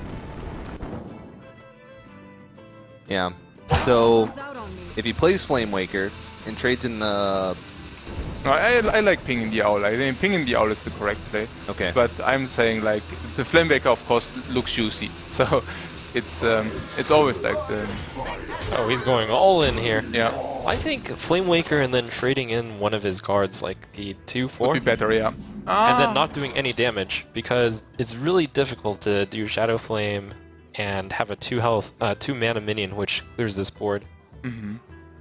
Yeah. So, if he plays Flame Waker and trades in the... No, I, I like pinging the owl. I think pinging the owl is the correct play. Okay. But I'm saying like the Flame Waker, of course, looks juicy. So it's um, it's always like the Oh, he's going all in here. yeah. I think Flame Waker and then trading in one of his guards, like the two four, Would be better, yeah. and Ah, then not doing any damage, because it's really difficult to do Shadow Flame and have a two health, uh, two mana minion which clears this board. mhm.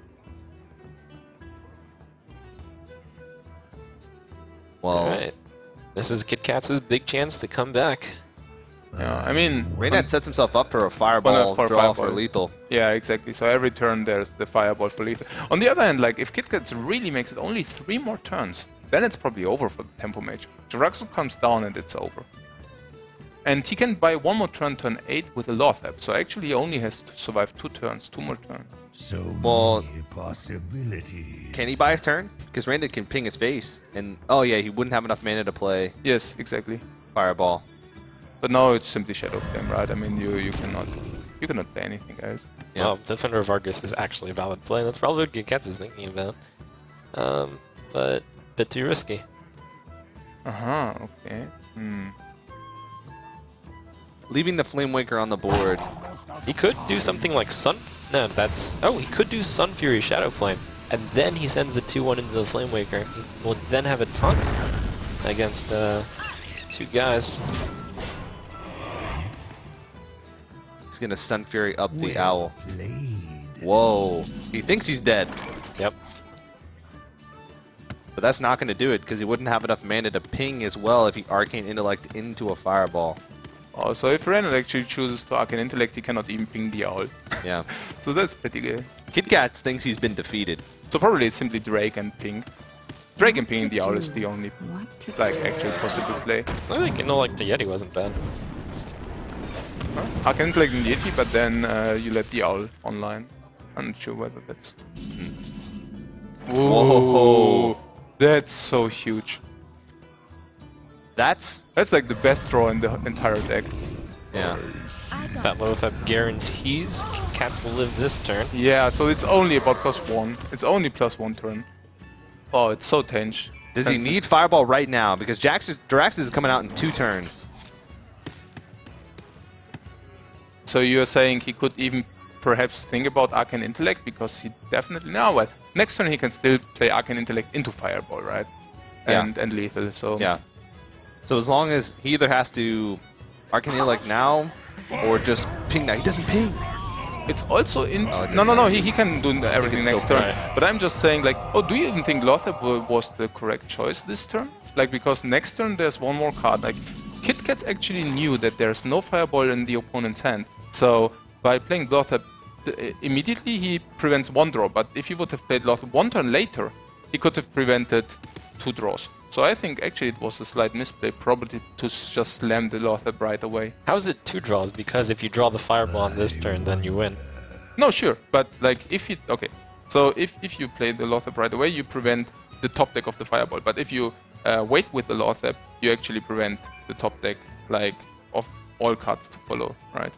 Well, Alright. This is KitKatz's big chance to come back. Yeah, I mean, Reynad sets himself up for a Fireball Well, no, for a draw Fireball. for lethal. yeah, exactly. So every turn there's the Fireball for lethal. On the other hand, like if KitKatz really makes it only three more turns, then it's probably over for the Tempo Mage. Jiraxo comes down and it's over. And he can buy one more turn, turn eight with a Lothap. So actually he only has to survive two turns, two more turns. So Well, many possibilities. Can he buy a turn? Because Reynad can ping his face. And, oh yeah, he wouldn't have enough mana to play Yes, exactly. Fireball. But now it's simply Shadow Flame, right? I mean, you you cannot you cannot play anything else. Yeah. Well, Defender of Argus is actually a valid play. That's probably what KitKatz is thinking about. Um, but a bit too risky. Uh huh. Okay. Hmm. Leaving the Flame Waker on the board. He could do something like Sun... No, that's... Oh, he could do Sun Fury Shadow Flame. And then he sends the two one into the Flame Waker. He will then have a taunt against uh, two guys. He's going to Sun Fury up the Well Owl. played. Whoa. He thinks he's dead. Yep. But that's not going to do it because he wouldn't have enough mana to ping as well if he Arcane Intellect into a Fireball. Also, if Reynad actually chooses to Arcane Intellect, he cannot even ping the owl. Yeah. So that's pretty good. KitKatz thinks he's been defeated. So probably it's simply Drake and ping. Drake and pinging the owl is the only like actual possible play. I think Intellect to Yeti wasn't bad. Huh? Arcane Intellect and Yeti, but then uh, you let the owl online. I'm not sure whether that's. Hmm. Whoa, that's so huge. That's... That's like the best draw in the entire deck. Yeah. That Lothap guarantees KitKatz will live this turn. Yeah, so it's only about plus one. It's only plus one turn. Oh, it's so tense. Does he need Fireball right now? Because Jax is, Drax is coming out in two turns. So you're saying he could even perhaps think about Arcane Intellect, because he definitely now what next turn he can still play Arcane Intellect into Fireball, right? And yeah. and Lethal. So yeah. So as long as he either has to Arcane Intellect now or just ping now, he doesn't ping. It's also in. Oh, no, no, no. He, he can do everything next turn. play. But I'm just saying, like, oh, do you even think Lothar was the correct choice this turn? Like, because next turn there's one more card. Like, KitKatz actually knew that there's no Fireball in the opponent's hand. So by playing Lothar, immediately he prevents one draw. But if he would have played Lothar one turn later, he could have prevented two draws. So I think actually it was a slight misplay, probably to just slam the Lothar right away. How is it two draws? Because if you draw the Fireball on this turn, then you win. No, sure, but like if you okay, so if if you play the Lothar right away, you prevent the top deck of the Fireball. But if you uh, wait with the Lothar, you actually prevent the top deck, like of all cards to follow, right?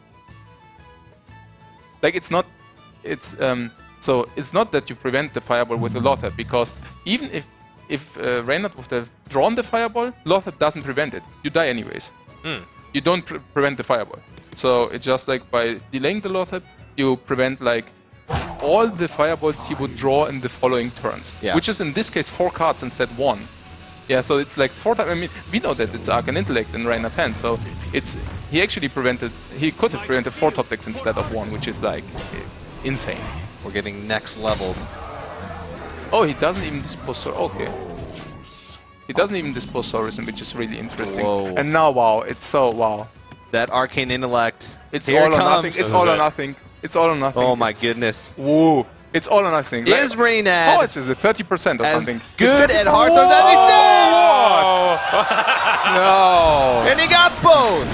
Like it's not, it's um, so it's not that you prevent the Fireball with the Lothar, because even if if uh, Reynad would have drawn the Fireball, Lothar doesn't prevent it. You die anyways. Mm. You don't pre prevent the Fireball. So it's just like by delaying the Lothar, you prevent like all the Fireballs he would draw in the following turns. Yeah. Which is in this case four cards instead one. Yeah, so it's like four times. I mean, we know that it's Arcane Intellect in Reynad's hand, so it's he actually prevented. He could have prevented four top decks instead of one, which is like insane. We're getting next leveled. Oh, he doesn't even dispose Sor. Okay. He doesn't even dispose Sorisen, which is really interesting. Whoa. And now, wow, it's so wow. That Arcane Intellect. It's Here all it or nothing. comes. It's all or nothing. It's all or nothing. Oh my it's, goodness. Woo. It's all or nothing. Is like, Reynad how much is it? thirty percent or as something. good It's at Hearthstone as he said? No. And he got both.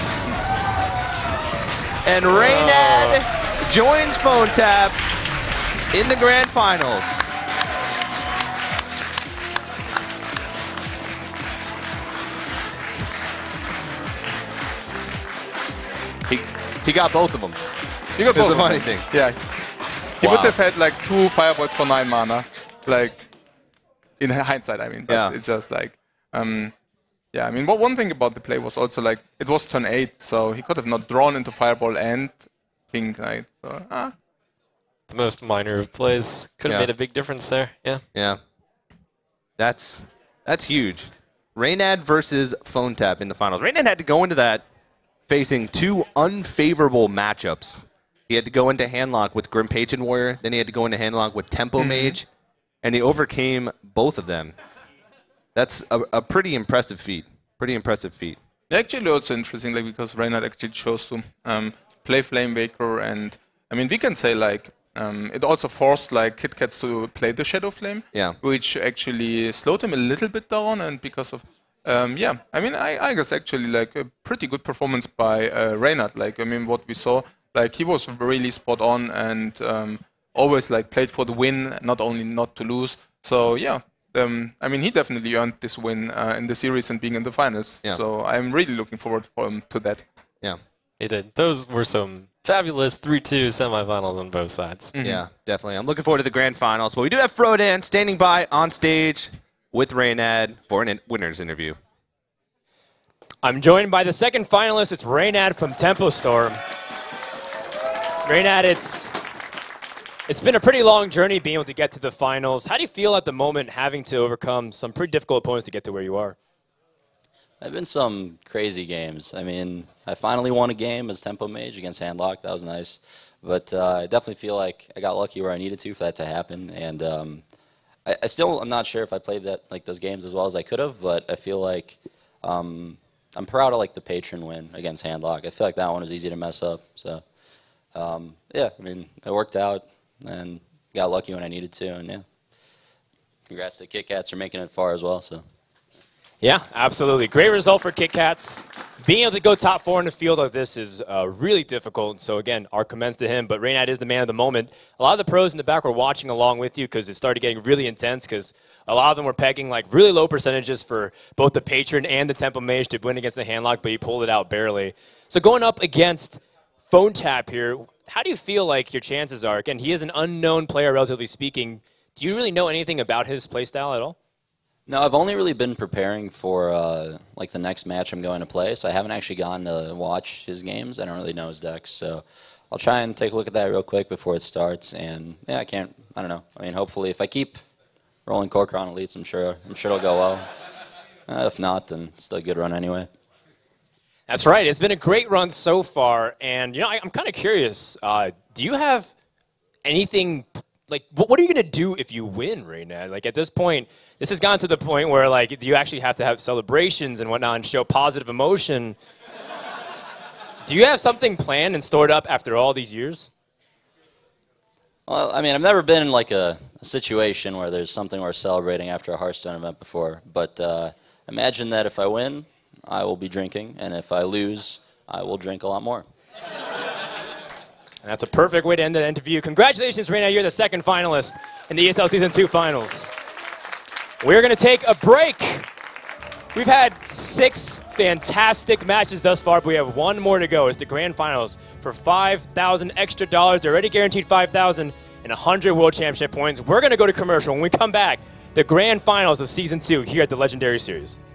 And Reynad oh. joins Phone Tap in the grand finals. He, he got both of them. You got That's both the of funny them. thing. Yeah. He Wow. would have had like two Fireballs for nine mana. Like, in hindsight, I mean. But Yeah. it's just like, um, yeah, I mean, what one thing about the play was also like, it was turn eight, so he could have not drawn into Fireball and King Knight. So, ah. The most minor of plays. Could have Yeah. made a big difference there. Yeah. Yeah. That's that's huge. Reynad versus Phone Tap in the finals. Reynad had to go into that facing two unfavorable matchups. He had to go into handlock with Grim Patron Warrior, then he had to go into handlock with Tempo Mm-hmm. Mage, and he overcame both of them. That's a, a pretty impressive feat. Pretty impressive feat. Actually, also interesting, like because Reynad actually chose to um, play Flamewaker, and I mean, we can say like um, it also forced like KitKatz to play the Shadow Flame, Yeah. which actually slowed him a little bit down, and because of um, yeah, I mean, I, I guess actually like a pretty good performance by uh, Reynad. Like I mean, what we saw, like he was really spot on and um, always like played for the win, not only not to lose. So yeah. Um, I mean, he definitely earned this win uh, in the series and being in the finals. Yeah. So I'm really looking forward for him to that. Yeah. He did. Those were some fabulous three two semifinals on both sides. Mm-hmm. Yeah, definitely. I'm looking forward to the grand finals. But we do have Frodan standing by on stage with Reynad for a in winner's interview. I'm joined by the second finalist. It's Reynad from Tempo Storm. Reynad, it's it's been a pretty long journey being able to get to the finals. How do you feel at the moment having to overcome some pretty difficult opponents to get to where you are? There have been some crazy games. I mean, I finally won a game as Tempo Mage against Handlock. That was nice. But uh, I definitely feel like I got lucky where I needed to for that to happen. And um, I, I still am not sure if I played that like those games as well as I could have. But I feel like um, I'm proud of like the Patron win against Handlock. I feel like that one was easy to mess up. So um, yeah, I mean, it worked out and got lucky when I needed to. And yeah, congrats to KitKatz for making it far as well. So. Yeah, absolutely. Great result for KitKatz. Being able to go top four in the field like this is uh, really difficult. So, again, our commends to him. But Reynad is the man of the moment. A lot of the pros in the back were watching along with you because it started getting really intense because a lot of them were pegging like really low percentages for both the Patron and the Tempo Mage to win against the Handlock, but he pulled it out barely. So going up against Phone Tap here, how do you feel like your chances are? Again, he is an unknown player, relatively speaking. Do you really know anything about his playstyle at all? No, I've only really been preparing for uh, like the next match I'm going to play, so I haven't actually gone to watch his games. I don't really know his decks, so I'll try and take a look at that real quick before it starts. And yeah, I can't. I don't know. I mean, hopefully, if I keep rolling Corcoran Elites, I'm sure I'm sure it'll go well. Uh, if not, then it's still a good run anyway. That's right. It's been a great run so far, and you know, I, I'm kind of curious. Uh, do you have anything like? What, what are you gonna do if you win, Reynad? Like at this point, this has gone to the point where like you actually have to have celebrations and whatnot and show positive emotion. Do you have something planned and stored up after all these years? Well, I mean, I've never been in like a, a situation where there's something worth celebrating after a Hearthstone event before, but uh, imagine that if I win, I will be drinking, and if I lose, I will drink a lot more. And that's a perfect way to end the interview. Congratulations, Reynad. You're the second finalist in the E S L Season two Finals. We're going to take a break. We've had six fantastic matches thus far, but we have one more to go. It's the grand finals for five thousand extra dollars. They're already guaranteed five thousand and one hundred World Championship points. We're going to go to commercial. When we come back, the grand finals of Season two here at the Legendary Series.